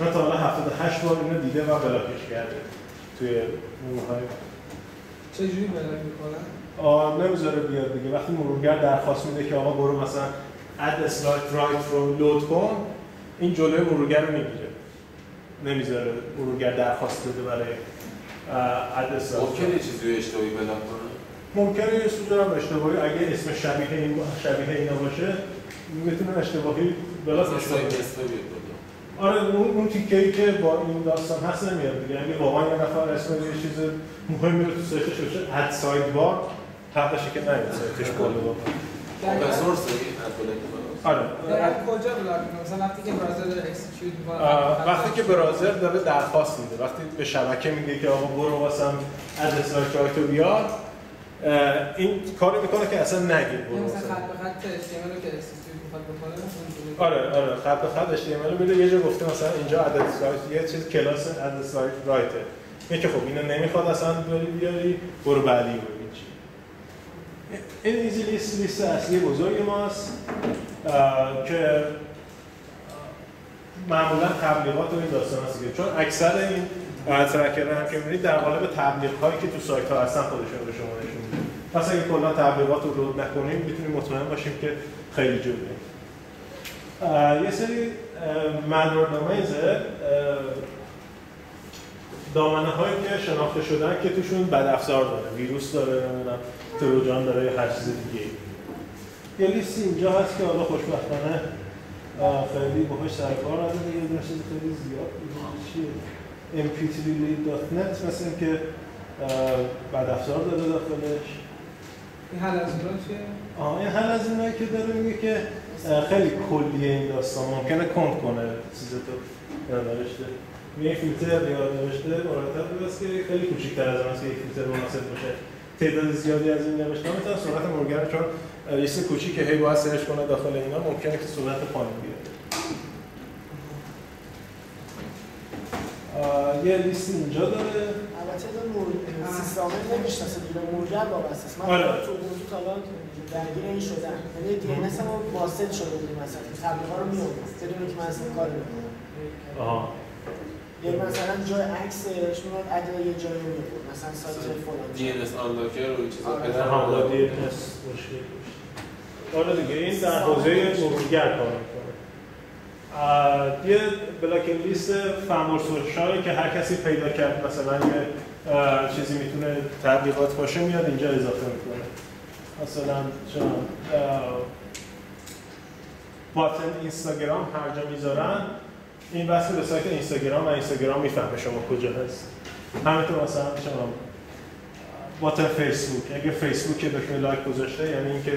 من تا حالا هفتاد و هشت بار اینو دیده و بلاکش کرده توی مرورهای. چجوری بلاک میکنن؟ آه نمیذاره بیاد دیگه. وقتی مرورگر درخواست میده که آقا برو مثلا add a slide right رو لود کن، این جلوی مرورگر رو میگیره، نمیذاره مرورگر درخواست بده برای add a slide. ممکنه چیزی اشتباهی بلاک کنه؟ ممکنه یه سوزه هم اشتباهی اگه اسم شبیه این شبیه اینا باشه میتونه اشتباهی بلاک بشه. آره اون اون تیکه‌ای که با این داستان هست نمیاد دیگه. اگه واقعا یه نفر اسم یه چیز مهمی رو تو سایتش بشه اد ساید بار حقشه که نمیاد سایتش بالا بکنه. اوپن سورس این اد بلاک. آره. در کجا بلاک می‌کنه؟ مثلا وقتی که براوزر داره اکسیکیوت می‌کنه. وقتی که براوزر داره درخواست میده، وقتی به شبکه میگه که آقا برو واسم اد ساید رایت رو بیار، این کاری میکنه که اصلا نگیر برو. مثلا خط به خط اچ تی ام ال رو که اکسیکیوت می‌خواد بکنه. آره آره خط به خط اچ تی ام ال میده. یه جا گفته مثلا اینجا اد ساید یه چیز کلاس اد ساید رایته. میگه خب اینو نمیخواد اصلا بری بیاری، برو بعدی ببین چی. این ایزی لیست لیست اصلی بزرگ ماست که معمولا تبلیغات و این داستان هست که چون اکثر این ترکر هم که می‌بینید در قالب تبلیغ‌هایی که تو سایت‌ها هستن خودشون به شما نشون میدن. پس اگه کلا تبلیغات رو لود نکنیم میتونیم مطمئن باشیم که خیلی جلویم. یه سری مالور دامینز دامنه هایی که شناخته شدن که توشون بدافزار داره، ویروس داره، نمیدونم تروجان داره یا هر چیز دیگه. یه لیستی اینجا هست که حالا خوشبختانه خیلی باهاش سر کار نداره، یه دونه چیز خیلی زیاد چیه ام پی تری دات نت مثلا که بدافزار داره داخلش. این حل از اینا چیه؟ آها این حل از اینایی که داره میگه که خیلی کلیه این داستان ممکنه کند کنه چیزتو نوشته. یه فیلتر یا نوشته مرتب بس که خیلی کوچیک‌تر از اون است که یک فیلتر مناسب باشه. تعداد زیادی از این نوشته‌ها میتونه سرعت مرورگر چون یه چیز کوچیکه هی باید سرچ کنه داخل اینا ممکنه که سرعت پایین بیاره. یه لیست اینجا داره. البته این سیستم نمیشناسه دیگه مرورگر وابسته است. من تو موضوع تا الان درگیر این شدم. یعنی دی ان اس ما واسط شده بود مثلا تبلیغات رو میومد. بدون اینکه من اصلا کاری بکنم. آها. یعنی مثلا جای عکسش میاد عدد یه جایی میاد. مثلا سایت فلان. دی ان اس آنلاکر و این چیزا پدر هم دی ان اس مشکل داشت. آره دیگه این در حوزه مرورگر کار میکنه. یه بلاک لیست فهم سورس‌هایی که هر کسی پیدا کرد مثلا یه چیزی میتونه تبلیغات باشه میاد اینجا اضافه میکنه. مثلا چون باتن اینستاگرام هر جا میذارن این وصل به سایت اینستاگرام و اینستاگرام میفهمه شما کجا هست. همینطور مثلا شما باتن فیسبوک، اگه فیسبوک دکمه لایک گذاشته یعنی اینکه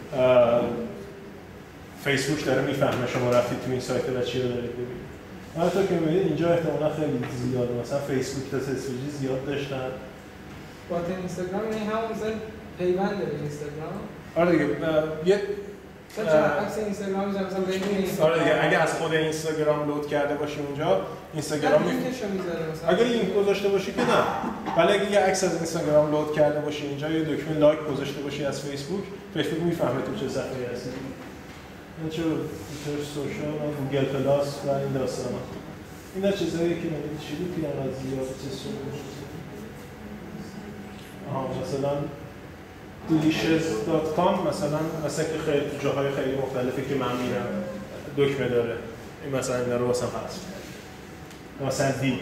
فیسبوک داره میفهمه شما رفتید تو این سایت و چی رو دارید ببینید. همونطور که می‌بینید اینجا احتمالاً خیلی زیاده. مثلا فیسبوک تا استراتژی زیاد داشتن. باتن اینستاگرام یعنی همون مثلا پیوند به اینستاگرام. آره دیگه یه مثلا عکس اینستاگرام میذارم مثلا بریم اینستاگرام. آره دیگه اگه از خود اینستاگرام لود کرده باشی اونجا اینستاگرام لینکشو میذاره مثلا. اگه لینک گذاشته باشی که نه. ولی اگه یه عکس از اینستاگرام لود کرده باشی اینجا یه دکمه لایک گذاشته باشی از فیسبوک، فیسبوک میفهمه تو چه صفحه‌ای هستی. این چه توییتر سوشال و گوگل پلاس و این داستانا. اینا چیزایی که میگید چی بود که انقدر زیاد چیز شده. آها مثلا دیلیشس دات کام مثلا مثلا که خیلی جاهای خیلی مختلفی که من میرم دکمه داره. این مثلا اینا رو واسم هست. مثلا دی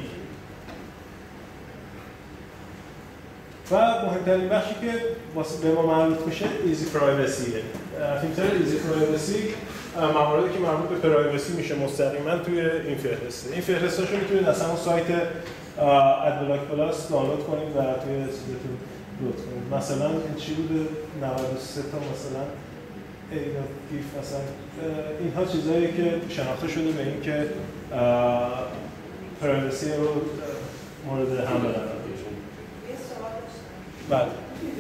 و مهمترین بخشی که به ما مربوط میشه ایزی پرایوسیه. فیلتر ایزی پرایوسی مواردی که مربوط به پرایوسی میشه مستقیما توی این فهرسته. این فهرستاشو میتونید از همون سایت ادبلاک پلاس دانلود کنید و توی چیزتون لود کنید. مثلا این چی بوده نود و سه تا مثلا اینا گیف مثلا اینها چیزایی که شناخته شده به این که پرایوسی رو مورد حمله قرار بده. بله.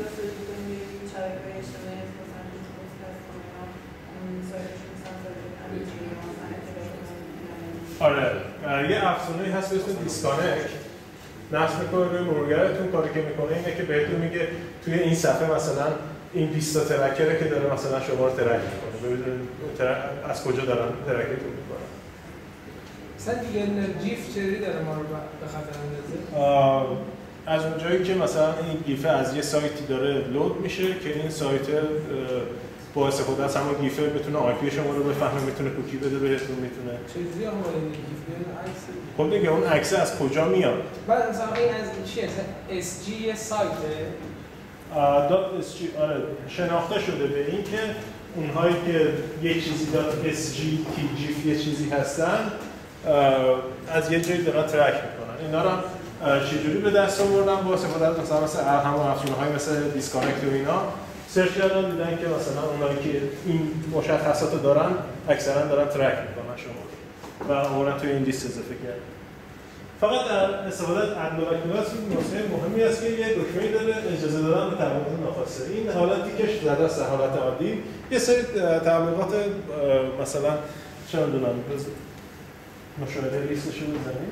آره یه افزونه‌ای هست به اسم دیسکانکت نصب میکنه روی مرورگرتون. کاری که میکنه اینه که بهتون میگه توی این صفحه مثلا این بیست تا ترکره که داره مثلا شما رو ترک میکنه ببینید از کجا دارن ترکتون میکنن. مثلا دیگه جیف چجوری داره ما رو به خطر اندازه؟ از اونجایی که مثلا این گیفه از یه سایتی داره لود میشه که این سایت با استفاده از همون گیفه بتونه آی پی شما رو بفهمه، میتونه کوکی بده بهتون، میتونه چجوری آقا این گیف عکس خب دیگه اون عکس از کجا میاد؟ بعد مثلا این از چیه؟ اس جی سایته دات اس جی آره شناخته شده به این که اونهایی که یه چیزی دات اس جی تی جیف یه چیزی هستن از یه جایی دارن ترک میکنن. اینا رو چجوری به دست آوردن؟ با استفاده از مثلا مثلا همون افزون‌های مثل دیسکانکت و اینا سرچ کردن، دیدن که مثلا اونایی که این مشخصات رو دارن اکثرا دارن ترک میکنن شما و اونها توی این لیست اضافه کردن. فقط در استفاده از ادبلاک کلاس این نکته مهمی است که یه دکمه‌ای داره اجازه دادن به تبلیغات ناخواسته. این حالتی که زده است در حالت عادی یه سری تبلیغات مثلا چه می‌دونم مشاهده لیستش رو بزنید.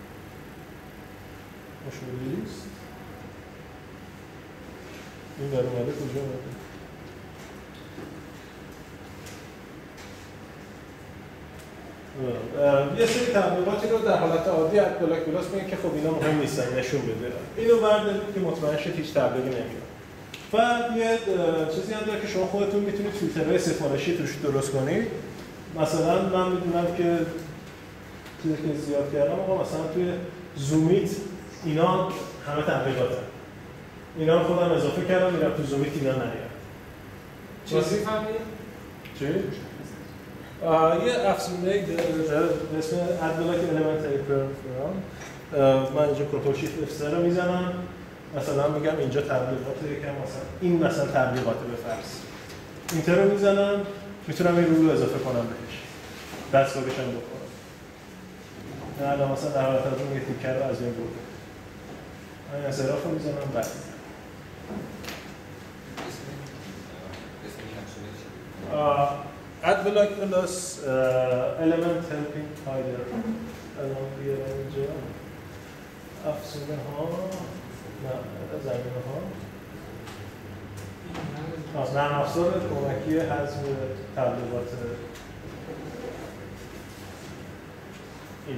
مشاهده لیست این در اومده کجا اومده؟ یه سری تبلیغاتی رو در حالت عادی ادبلاک کلاس میگن که خب اینا مهم نیستن نشون بده. اینو بردارید که مطمئن شید هیچ تبلیغی نمیاد. و یه چیزی هم داره که شما خودتون میتونید فیلترهای سفارشی توش درست کنید. مثلا من میدونم که چیزی که زیاد کردم آقا مثلا توی زومیت اینا همه تبلیغاته. اینا رو خودم اضافه کردم میرم تو زومیت اینا نمیاد. چیزی فهمیدی؟ چی؟ یه افزونه داره به اسم ادبلاک elementary program. من اینجا کنترل شیفت اف سه رو میزنم، مثلا میگم اینجا تبلیغاته، یکم مثلا این مثلا تبلیغاته به فرض اینتر رو میزنم، میتونم این رو اضافه کنم بهش دستگاهش هم بکنم. نه الان مثلا در حالت از اون یه تیکر رو از این برده من انصراف رو میزنم بعد ادبلاک پلاس element helping hider الان بیارم اینجا افزونه ها نه زمینه ها نرم افزار کمکی حذف تبلیغات این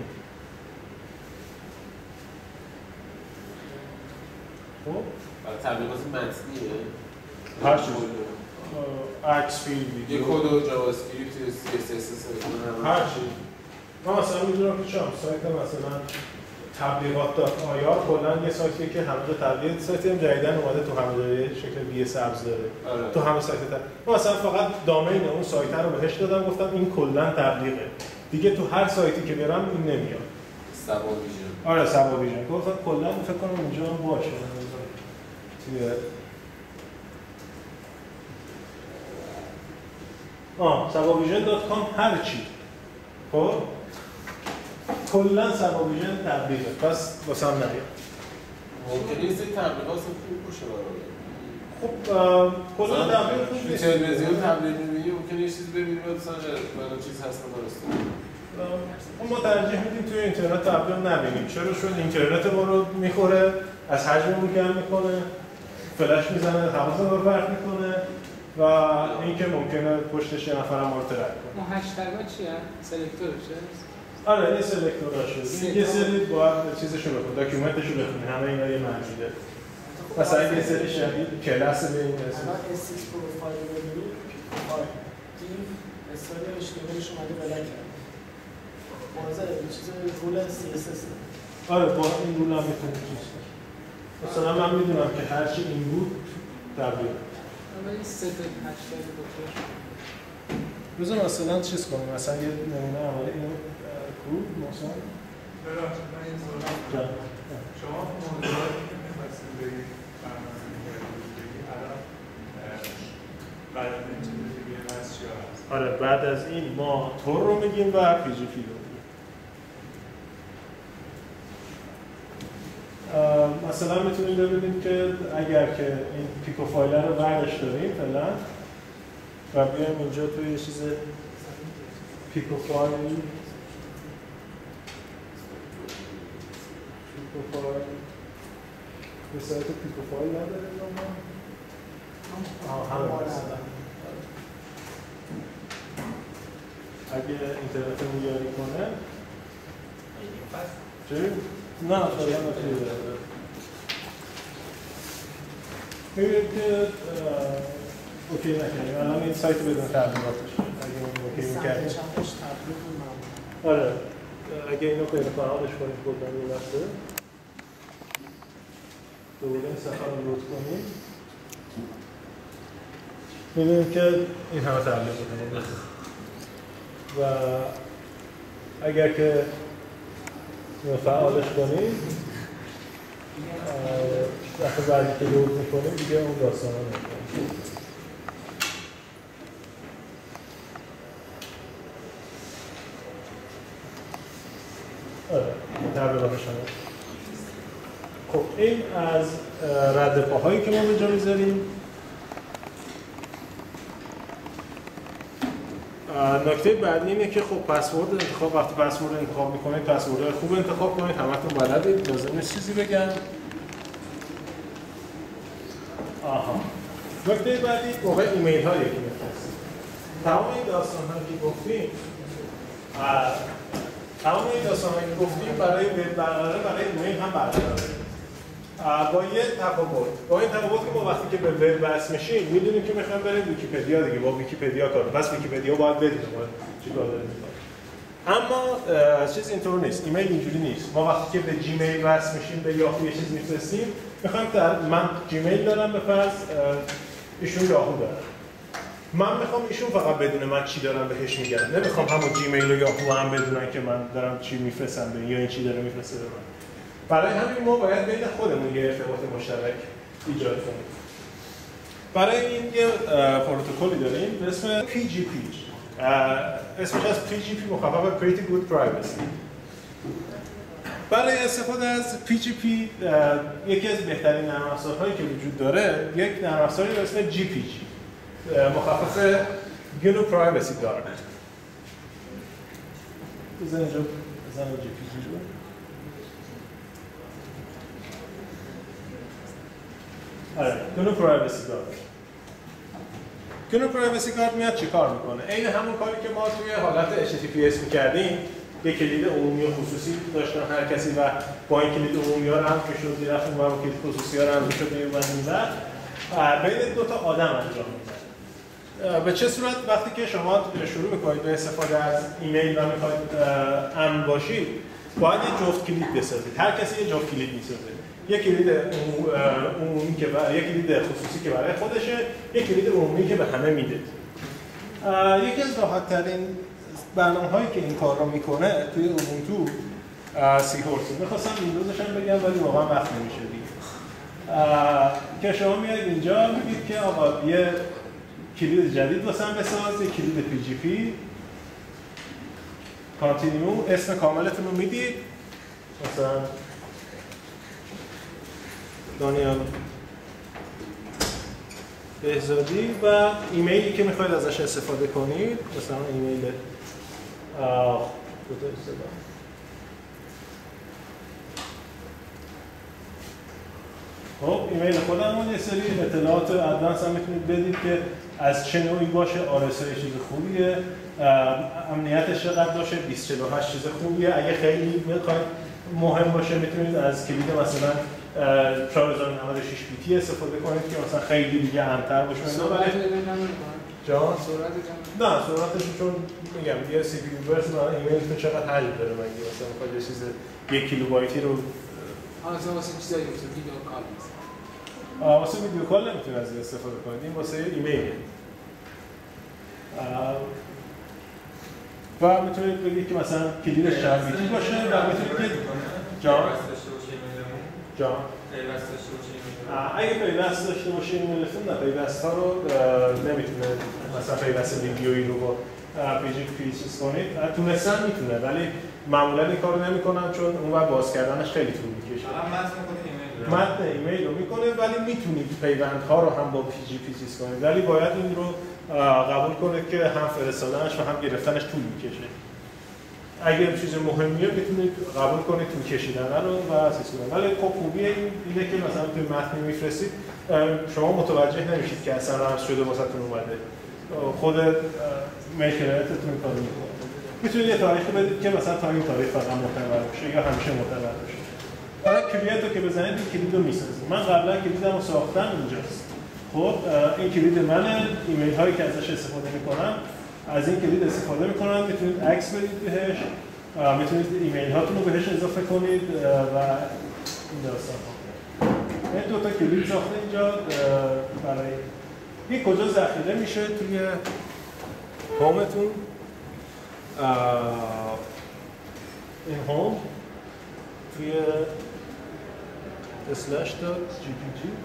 خب تبلیغات متنیه هر چیز عکس فیلم یه ویدیو کد و جاوا اسکریپت سی اس اس هر چی. من مثلا میدونم که چم سایت مثلا تبلیغات دات آی آر کلا یه سایتیه که همه جا تبلیغ، سایتی هم جدیدن اومده تو همه جای شکل وی سبز داره. آره. تو همه سایت تا من مثلا فقط دامین اون سایت رو بهش دادم گفتم این کلا تبلیغه. دیگه تو هر سایتی که برم این نمیاد. سبا ویژن. آره سبا ویژن. گفتم کلا فکر کنم اونجا هم باشه. توی آه سبا ویژن دات کام هر چی. خب کلا سبا ویژن تبلیغه. پس واسه هم نمیاد. ممکنه یه سری تبلیغات خوب باشه برای خب کلا تبلیغ خوب نیست. تلویزیون تبلیغ می‌بینی ممکنه یه چیز ببینی بعد مثلا برای چیز هست درسته. ما ترجیح میدیم توی اینترنت تبلیغ نبینیم. چرا؟ چون اینترنت ما رو میخوره، از حجممون کم میکنه، فلش میزنه، حواسمون رو پرت میکنه و اینکه ممکنه پشتش یه نفر ما رو ترک کنه. ما هشتگ‌ها چیه؟ سلکتورشه؟ آره، یه سلکتوراشه. یه سری باید چیزشو بخونی، داکیومنتشو بخونی. همه اینا یه معنی داره. مثلا یه سری شبیه کلاس به این اسم. الان اس سیکس پروفایل رو ببینید، دیو استوری اشتباهش اومده بلاک کرد. بازار این چیز رول سی اس اس. آره، با این رول هم میتونید چیز کنید. مثلا من میدونم که هر چی این بود تبلیغ. ولی سه تا هشتگ دکتر. بذار مثلا چیز کنیم، مثلا یه نمونه عملی اینو کود مثلا ببخشید من یه سوال شما موضوعاتی که می‌خواستید بگید برنامه کردید بگید الان بعد از این چیزی که بگید هست چی هست؟ آره، بعد از این ما تور رو میگیم و پی جی پی رو میگیم. مثلا میتونیم ببینیم که اگر که این پیکو فایل رو برداشت داریم فعلا و بیایم اینجا توی یه چیز پیکو فایل پیکو فایل به سایت پیکو فایل نداریم ما آه همه هستن. اگه اینترنت رو یاری کنه چی؟ نه فعلا نتیجه داره. می‌بینید که اوکی نکنیم. الان این سایت بدون تبلیغاتش. اگه اون اوکی می‌کردیم. آره. اگه اینو غیر فعالش کنید بودن این وقته. دوباره این صفحه رو لود کنید. می‌بینید که این همه تبلیغ بکنید. و اگر که فعالش کنید وقتی بعدی که لود میکنیم دیگه اون داستان رو میکنیم. آره تبلیغاتش هم خب این از رد پاهایی که ما به جا میذاریم. نکته بعدی اینه که خب پسورد انتخاب وقتی پسورد انتخاب میکنید پسورد خوب انتخاب کنید. همتون بلدید، لازم نیست چیزی بگم. آها نکته بعدی موقع ایمیل هایی که میفرستید. تمام این داستان هایی که گفتیم تمام این داستان هایی که گفتیم برای وب برقراره برای ایمیل هم برقراره. با یه تفاوت با این تفاوت که ما وقتی که به وب وصل میشیم میدونیم که میخوایم بریم ویکی‌پدیا دیگه، با ویکی‌پدیا کار پس ویکی‌پدیا باید بدونیم باید چیکار داریم می‌کنیم. اما چیز اینطور نیست، ایمیل اینجوری نیست. ما وقتی که به جیمیل وصل میشیم به یاهو یه چیز میفرستیم میخوایم در من جیمیل دارم به فرض ایشون یاهو دارم. من میخوام ایشون فقط بدونه من چی دارم بهش میگم. نمیخوام همون جیمیل و یاهو هم بدونن که من دارم چی میفرستم به یا این چی داره میفرسته به من. برای همین ما باید بین خودمون یه ارتباط مشترک ایجاد کنیم. برای این یه پروتکلی داریم به اسم پی جی پی. اسمش از پی جی پی مخفف Pretty Good Privacy. برای استفاده از پی جی پی یکی از بهترین نرم افزارهایی که وجود داره یک نرم افزاری به اسم جی پی جی مخفف گنو پرایوسی داره. بزن اینجا بزن جی پی جی رو. آره، گنو پرایوسی گارد. گنو پرایوسی گارد میاد چی کار میکنه؟ عین همون کاری که ما توی حالت اچ تی تی پی اس میکردیم، یک کلید عمومی و خصوصی داشتن هر کسی و با این کلید عمومی ها رمز میشد، زیر رفتیم با کلید خصوصی ها رمز میشد میومد میزد. بین دو تا آدم انجام میدن. به چه صورت؟ وقتی که شما شروع میکنید به استفاده از ایمیل و میخواید امن باشید، باید یه جفت کلید بسازید. هر کسی یه جفت کلید میسازه. یک کلید عمومی که برای یک کلید خصوصی که برای خودشه، یک کلید عمومی که به همه میده. یکی از راحت ترین برنامه‌هایی که این کار رو میکنه توی اوبونتو سی هورس. می‌خواستم ویندوزش هم بگم ولی واقعا وقت نمیشه دیگه. که شما میایید اینجا میگید که آقا یه کلید جدید واسم بساز، یه کلید پی جی پی کانتینیو، اسم کاملتون رو میدید، مثلا دانیال بهزادی و ایمیلی که میخواید ازش استفاده کنید، مثلا ایمیل دو تا استفاده خب ایمیل خودمون یه سری اطلاعات ادوانس هم میتونید بدید که از چه نوعی باشه، آر اس ای چیز خوبیه، امنیتش چقدر باشه، بیست چهل و هشت چیز خوبیه. اگه خیلی میخواید مهم باشه میتونید از کلید مثلا چهار هزار و نود و شش بیتی استفاده کنید که مثلا خیلی دیگه امن‌تر باشه. سرعت جان سرعت نه سرعتش چون میگم یه سی پی یو برس برای ایمیلتون چقدر حجم داره، مگه مثلا میخواید یه چیز یک کیلوبایتی رو مثلا واسه چیزایی مثل ویدیو کال مثلا آه واسه ویدیو کال نمیتونید از این استفاده کنید، این واسه ایمیل. و میتونید بگید که مثلا کلیدش شرمیتی باشه و میتونید که جان جان پیوست داشته باشه. اگه پیوست داشته باشه ایمیلتون، نه پیوست ها رو نمیتونه مثلا پیوست ویدیویی رو با پیجی پی چیز کنید. تونستن میتونه ولی معمولا این کارو نمیکنن چون اون وقت باز کردنش خیلی طول میکشه. الان متن خود ایمیل رو متن ایمیل رو میکنه ولی میتونید پیوندها رو هم با پیجی پی چیز کنید، ولی باید این رو قبول کنید که هم فرستادنش و هم گرفتنش طول میکشه. اگر چیز مهمیه میتونید قبول کنید طول کشیدن رو و اساس کنید. ولی خب خوبیه اینه که مثلا توی متن میفرستید شما متوجه نمیشید که اصلا رمز شده واسهتون اومده. خود میل کلینتتون کار میکنه. میتونید یه تاریخ بدید که مثلا تا این تاریخ فقط معتبر باشه یا همیشه معتبر باشه. حالا کلید رو که بزنید این کلید رو میسازید. من قبلا کلیدم رو ساختم اینجاست. خب این کلید منه، ایمیل هایی که ازش استفاده میکنم از این کلید استفاده میکنم. میتونید عکس بدید بهش، میتونید ایمیل هاتون رو بهش اضافه کنید و این داستان ها. این دو تا کلید ساخته اینجا برای این کجا ذخیره میشه توی هومتون. این هوم توی اسلش دات جی پی جی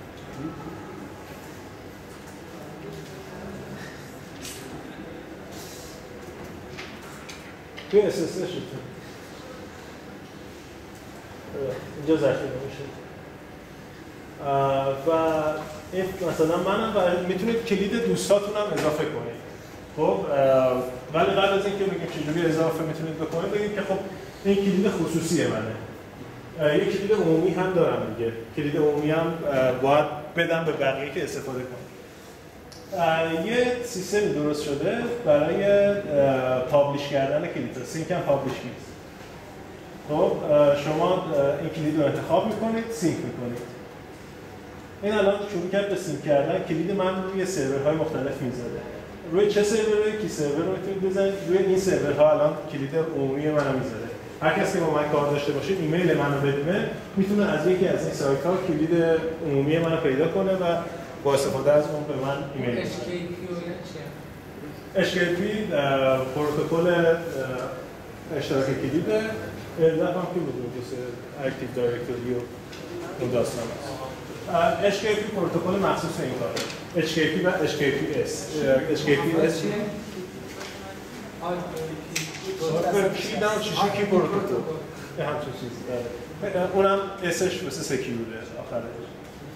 توی اس اس اش اینجا ذخیره میشه و این مثلا منم و میتونید کلید دوستاتون هم اضافه کنید. خب ولی بعد از اینکه بگیم چجوری اضافه میتونید بکنید بگید که خب این کلید خصوصی منه. یک کلید عمومی هم دارم دیگه. کلید عمومی هم باید بدم به بقیه که استفاده کنید. یه سیستم درست شده برای پابلیش کردن کلیدها. سینک هم پابلیش نیست. خب شما این کلید رو انتخاب میکنید، سینک میکنید. این الان شروع کرد به سینک کردن. کلید من روی سرورهای مختلف میذاره. روی چه سروری کی سرور رو میتونید بزنید؟ روی این سرورها الان کلید عمومی منو میذاره. هر کسی که با من کار داشته باشه ایمیل منو ببینه میتونه از یکی از این سایت ها کلید عمومی منو پیدا کنه و با استفاده از اون به من ایمیل بده. اچ کی پی پروتکل اشتراک کلیده. ارزم هم که بود دوست اکتیو دایرکتوری و اون داستان هست. اچ کی پی پروتکل مخصوص این کاره. اچ کی پی و اچ کی پی اس. اچ کی پی اس چیه؟ کی دام چیزی کی پروتکل. یه همچین چیزی. اونم اسش واسه سکیوره آخرش.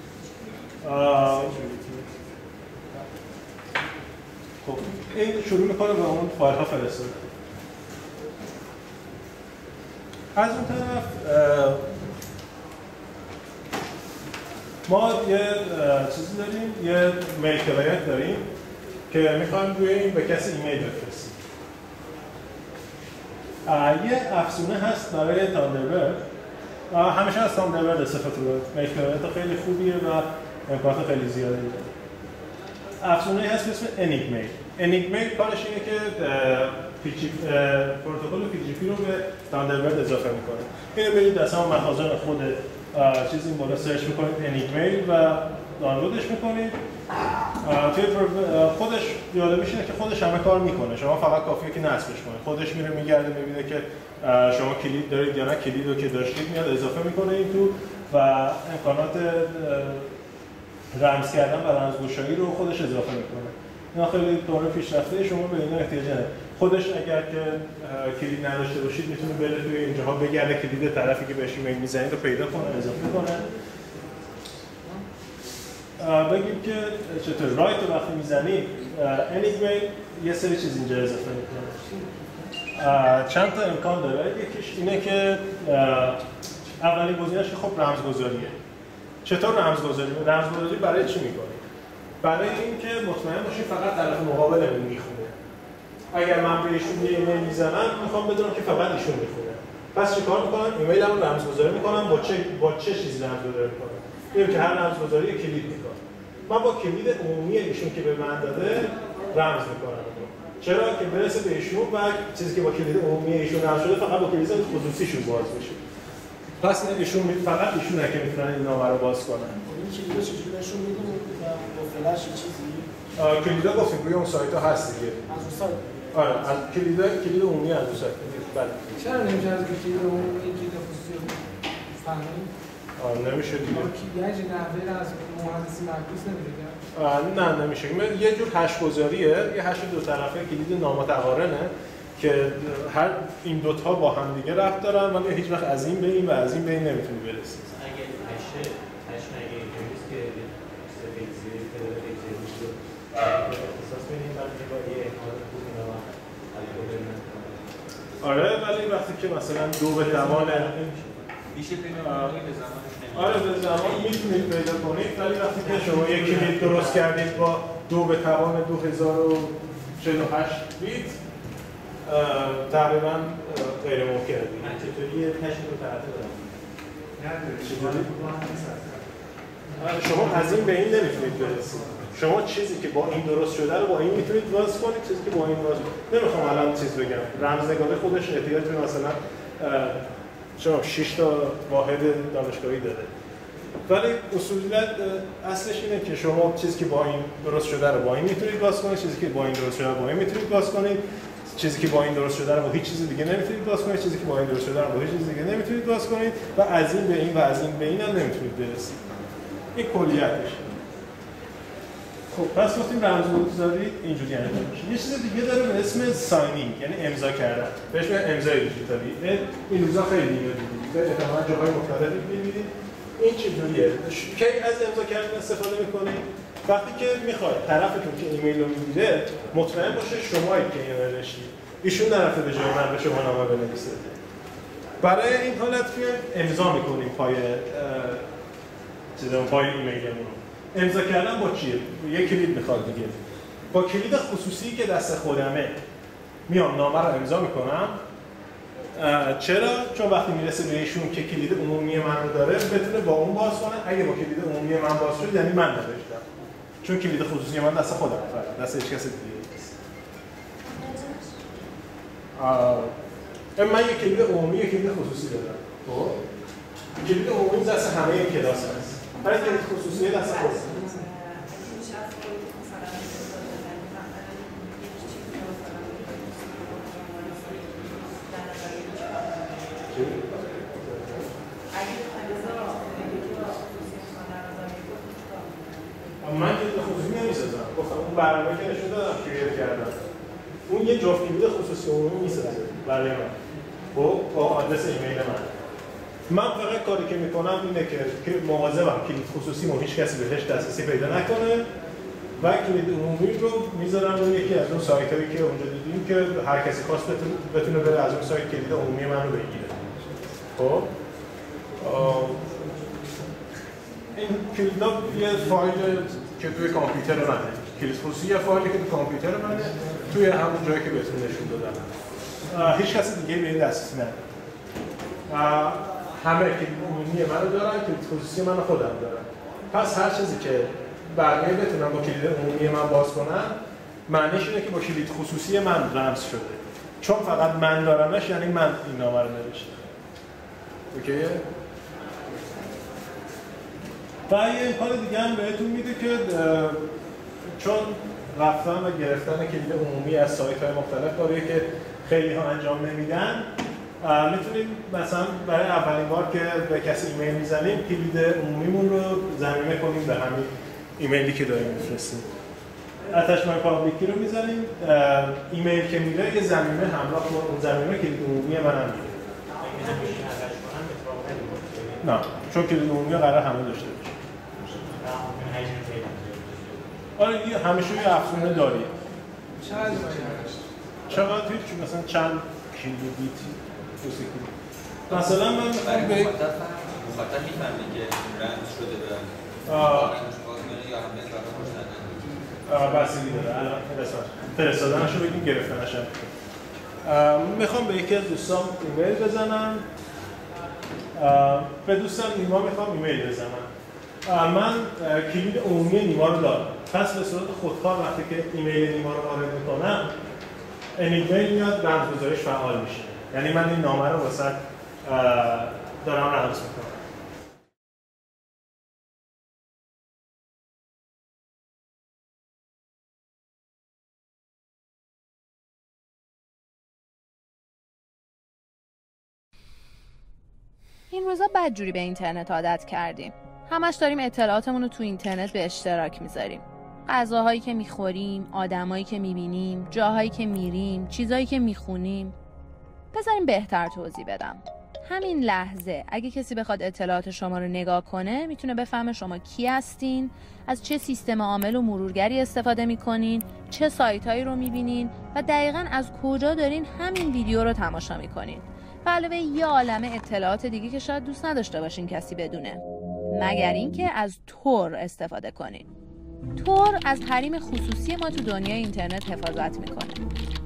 خب این شروع میکنه به اون فایل ها فرستادن. از اون طرف ما یه چیزی داریم، یه میل کلاینت داریم که میخوایم روی این به کسی ایمیل بفرستیم. یه افزونه هست برای تاندربرد. همیشه از تاندربرد استفاده کنید. میل کلاینت خیلی خوبیه و امکانات خیلی زیادی داره. افزونه هست به اسم انیگمیل. انیگمیل کارش اینه که پروتکل پی جی پی رو به تاندربرد اضافه میکنه. اینو برید در تمام مخازن خود چیز این بالا سرچ میکنید انیگمیل و دانلودش میکنید. توی خودش جالبش اینه که خودش همه کار میکنه. شما فقط کافیه که نصبش کنید. خودش میره میگرده میبینه که شما کلید دارید یا نه، کلید رو که داشتید میاد اضافه میکنه این تو و امکانات رمز کردن و رمزگشایی رو خودش اضافه میکنه. اینا خیلی دوره پیشرفته، شما به اینا احتیاج نداره. خودش اگر که کلید نداشته باشید میتونه بره توی اینجاها بگرده کلید طرفی که بهش ایمیل میزنید رو پیدا کنه، اضافه کنه. بگیم که چطور رایت رو وقتی میزنید انیگمیل یه سری چیز اینجا اضافه میکنه. چند تا امکان داره. یکیش اینه که اولین گزینه‌اش که خب رمزگذاریه. چطور رمزگذاری؟ رمزگذاری برای چی میکنید؟ برای اینکه مطمئن باشید فقط طرف مقابلمون میخونه. اگر من به ایشون یه ایمیل میزنم میخوام بدونم که فقط ایشون میخونه. پس چیکار میکنم؟ ایمیلمو رمزگذاری میکنم. با چه با چه چیزی رمزگذاری میکنم؟ میگم که هر رمزگذاری کلید میکنم. من با کلید عمومی ایشون که به من داده رمز میکنم. چرا که برسه به ایشون و چیزی که با کلید عمومی ایشون رمز شده فقط با کلید خصوصیشون باز میشه. پس ایشون فقط ایشون که میتونن این نامه رو باز کنن. این کلیدا چجوری نشون میدیم با فلش چیزی؟ کلیدا گفتیم روی اون سایت ها هست دیگه. از اون سایت؟ آره، از کلیدا کلید عمومی از اون سایت. بله. چرا نمیشه از کلید عمومی کلید خصوصی رو فهمید؟ آره نمیشه دیگه. یعنی نحوه از مهندسی معکوس نمیشه. نه نمیشه. یه جور هش گذاریه، یه هش دو طرفه کلید نامتقارنه که هر این دو تا با هم دیگه ربط دارن ولی هیچ وقت از این به این و از این به این نمیتونی برسی. اگه هش هش نگه اینجوریه که سفیکسی تعداد اکسپرت رو اختصاص بدیم بعد با یه احتمال خوب اینا آره ولی وقتی که مثلا دو به توان میشه پیدا کنید به زمانش نمیشه. آره به زمان میتونید پیدا کنید ولی وقتی که شما یک کلید درست کردید با دو به توان دو هزار و چهل و هشت بیت تقریبا غیر ممکنه. من چطوری یه تشکیل رو طرف دارم؟ چطوری؟ شما از این به این نمیتونید برسید. شما چیزی که با این درست شده رو با این میتونید واز کنید، چیزی که با این واز نمیخوام الان چیز بگم. رمزنگاری خودش احتیاج به مثلا شما شش تا واحد دانشگاهی داره. ولی اصولا اصلش اینه که شما چیزی که با این درست شده رو با این میتونید باز کنید، چیزی که با این درست شده رو با این میتونید باز کنید، چیزی که با این درست شده رو با هیچ چیز دیگه نمیتونید باز کنید، چیزی که با این درست شده رو با هیچ چیز دیگه نمیتونید باز کنید و از این به این و از این به این هم nemitunید برسید. این کلیتش. خب پس گفتیم رمزگذاری اینجوری انجام میشه. یه چیز دیگه داره به اسم ساینینگ، یعنی امضا کردن. بهش میگن امضای دیجیتالی. این روزا خیلی دیگه دیگه احتمالاً جاهای مختلفی می‌بینید. این چجوریه؟ کی از امضا کردن استفاده می‌کنید؟ وقتی که میخواد طرفتون که ایمیل رو میگیره مطمئن باشه شمایی که ایمیل نوشتید. ایشون نرفته به جای من به شما نامه بنویسه. برای این حالت که امضا می‌کنیم پای چیزا پای ایمیلمون. امضا کردن با چیه؟ یک کلید میخواد دیگه. با کلید خصوصی که دست خودمه میام نامه رو امضا میکنم. چرا؟ چون وقتی میرسه به ایشون که کلید عمومی من رو داره بتونه با اون باز کنه. اگه با کلید عمومی من باز شد یعنی من نوشتم. چون کلید خصوصی من دست خودم فقط، دست هیچ کس دیگه نیست. من یک کلید عمومی یک کلید خصوصی دارم. خب کلید عمومی دست همه این کلاس هست. برای کلید خصوصی دست خودم. من کلید خصوصی نمی‌سازم. گفتم اون برنامه که نشون دادم کریت کردم. اون یه جفت کلید خصوصی عمومی می‌سازه برای من. خب با آدرس ایمیل من. من فقط کاری که میکنم اینه که مواظبم کلید خصوصی مو هیچ کسی بهش دسترسی پیدا نکنه و کلید عمومی رو میذارم روی یکی از اون سایتایی که اونجا دیدیم که هر کسی خواست بتونه بره از اون سایت کلید عمومی من رو بگیره. خب این کلیدا یه فایل که توی کامپیوتر منه. کلید خصوصی یه فایلی که توی کامپیوتر منه توی همون جایی که بهتون نشون دادم. هیچ کسی دیگه به این دسترسی نداره. همه کلید عمومی منو دارن، کلید خصوصی منو خودم دارم. پس هر چیزی که بقیه بتونن با کلید عمومی من باز کنن، معنیش اینه که با کلید خصوصی من رمز شده. چون فقط من دارمش یعنی من این نامه رو نوشتم. اوکیه؟ و یه کار دیگه هم بهتون میده که چون رفتن و گرفتن کلید عمومی از سایت‌های مختلف کاریه که خیلی ها انجام نمیدن، میتونیم مثلا برای اولین بار که به کسی ایمیل میزنیم کلید عمومیمون رو ضمیمه کنیم به همین ایمیلی که داریم میفرستیم. اتچمنت پابلیکی رو میزنیم، ایمیل که میره یه ضمیمه همراه با اون ضمیمه کلید عمومی من هم میره. نه، چون کلید عمومی قرار همه داشته باشه. آره یه همیشه یه افزونه داری. چقدر چقدر هیچ مثلا چند کیلوبیت مثلا من میخوام به مخاطب میفهمه که رمز شده به یا همه اطلاعات پشت بستگی داره. الان فرستادنش رو بگیم گرفتنش هم میخوام به یکی از دوستان ایمیل بزنم. به دوستم نیما میخوام ایمیل بزنم. من کلید عمومی نیما رو دارم. پس به صورت خودکار وقتی که ایمیل نیما رو وارد میکنم این ایمیل میاد رمزگذاریش فعال میشه. یعنی من این نامه رو واسه دارم رمز میکنم. این روزا بدجوری به اینترنت عادت کردیم. همش داریم اطلاعاتمون رو تو اینترنت به اشتراک میذاریم. غذاهایی که میخوریم، آدمایی که میبینیم، جاهایی که میریم، چیزایی که میخونیم. بذاریم بهتر توضیح بدم. همین لحظه اگه کسی بخواد اطلاعات شما رو نگاه کنه میتونه بفهمه شما کی هستین، از چه سیستم عامل و مرورگری استفاده میکنین، چه سایتایی رو میبینین و دقیقاً از کجا دارین همین ویدیو رو تماشا میکنین. به علاوه یه عالمه اطلاعات دیگه که شاید دوست نداشته باشین کسی بدونه. مگر اینکه از تور استفاده کنین. تور از حریم خصوصی ما تو دنیای اینترنت حفاظت میکنه.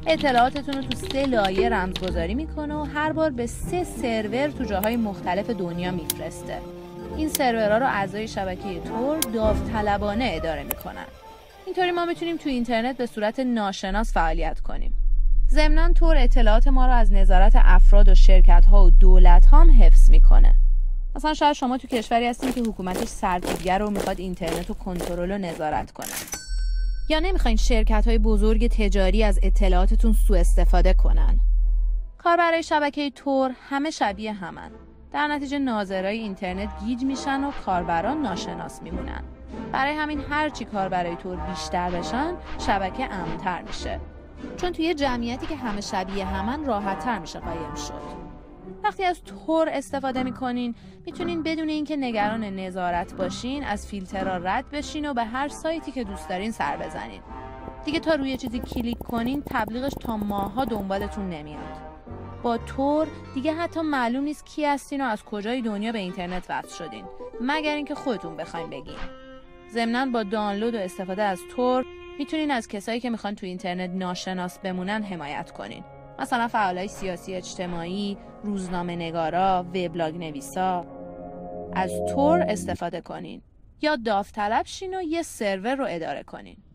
اطلاعاتتون رو تو سه لایه رمزگذاری میکنه و هر بار به سه سرور تو جاهای مختلف دنیا میفرسته. این سرورها رو اعضای شبکه تور داوطلبانه اداره میکنن. اینطوری ما میتونیم تو اینترنت به صورت ناشناس فعالیت کنیم. ضمناً تور اطلاعات ما رو از نظارت افراد و شرکت‌ها و دولت‌ها هم حفظ میکنه. مثلا شاید شما تو کشوری هستین که حکومتش سرکوبگر رو میخواد اینترنت رو کنترل و نظارت کنه. یا نمیخواین شرکت‌های بزرگ تجاری از اطلاعاتتون سوء استفاده کنن. کاربرای شبکه تور همه شبیه همن. در نتیجه ناظرای اینترنت گیج میشن و کاربران ناشناس میمونن. برای همین هر چی کاربرای تور بیشتر بشن، شبکه امن‌تر میشه. چون توی جمعیتی که همه شبیه همن راحت‌تر میشه قایم شد. وقتی از تور استفاده میکنین میتونین بدون اینکه نگران نظارت باشین از فیلترها رد بشین و به هر سایتی که دوست دارین سر بزنین. دیگه تا روی چیزی کلیک کنین تبلیغش تا ماها دنبالتون نمیاد. با تور دیگه حتی معلوم نیست کی هستین و از کجای دنیا به اینترنت وصل شدین، مگر اینکه خودتون بخواین بگین. ضمناً با دانلود و استفاده از تور میتونین از کسایی که میخوان تو اینترنت ناشناس بمونن حمایت کنین. مثلا فعالای سیاسی اجتماعی، روزنامه نگارا، وبلاگ نویسا. از تور استفاده کنین یا داوطلب شین و یه سرور رو اداره کنین.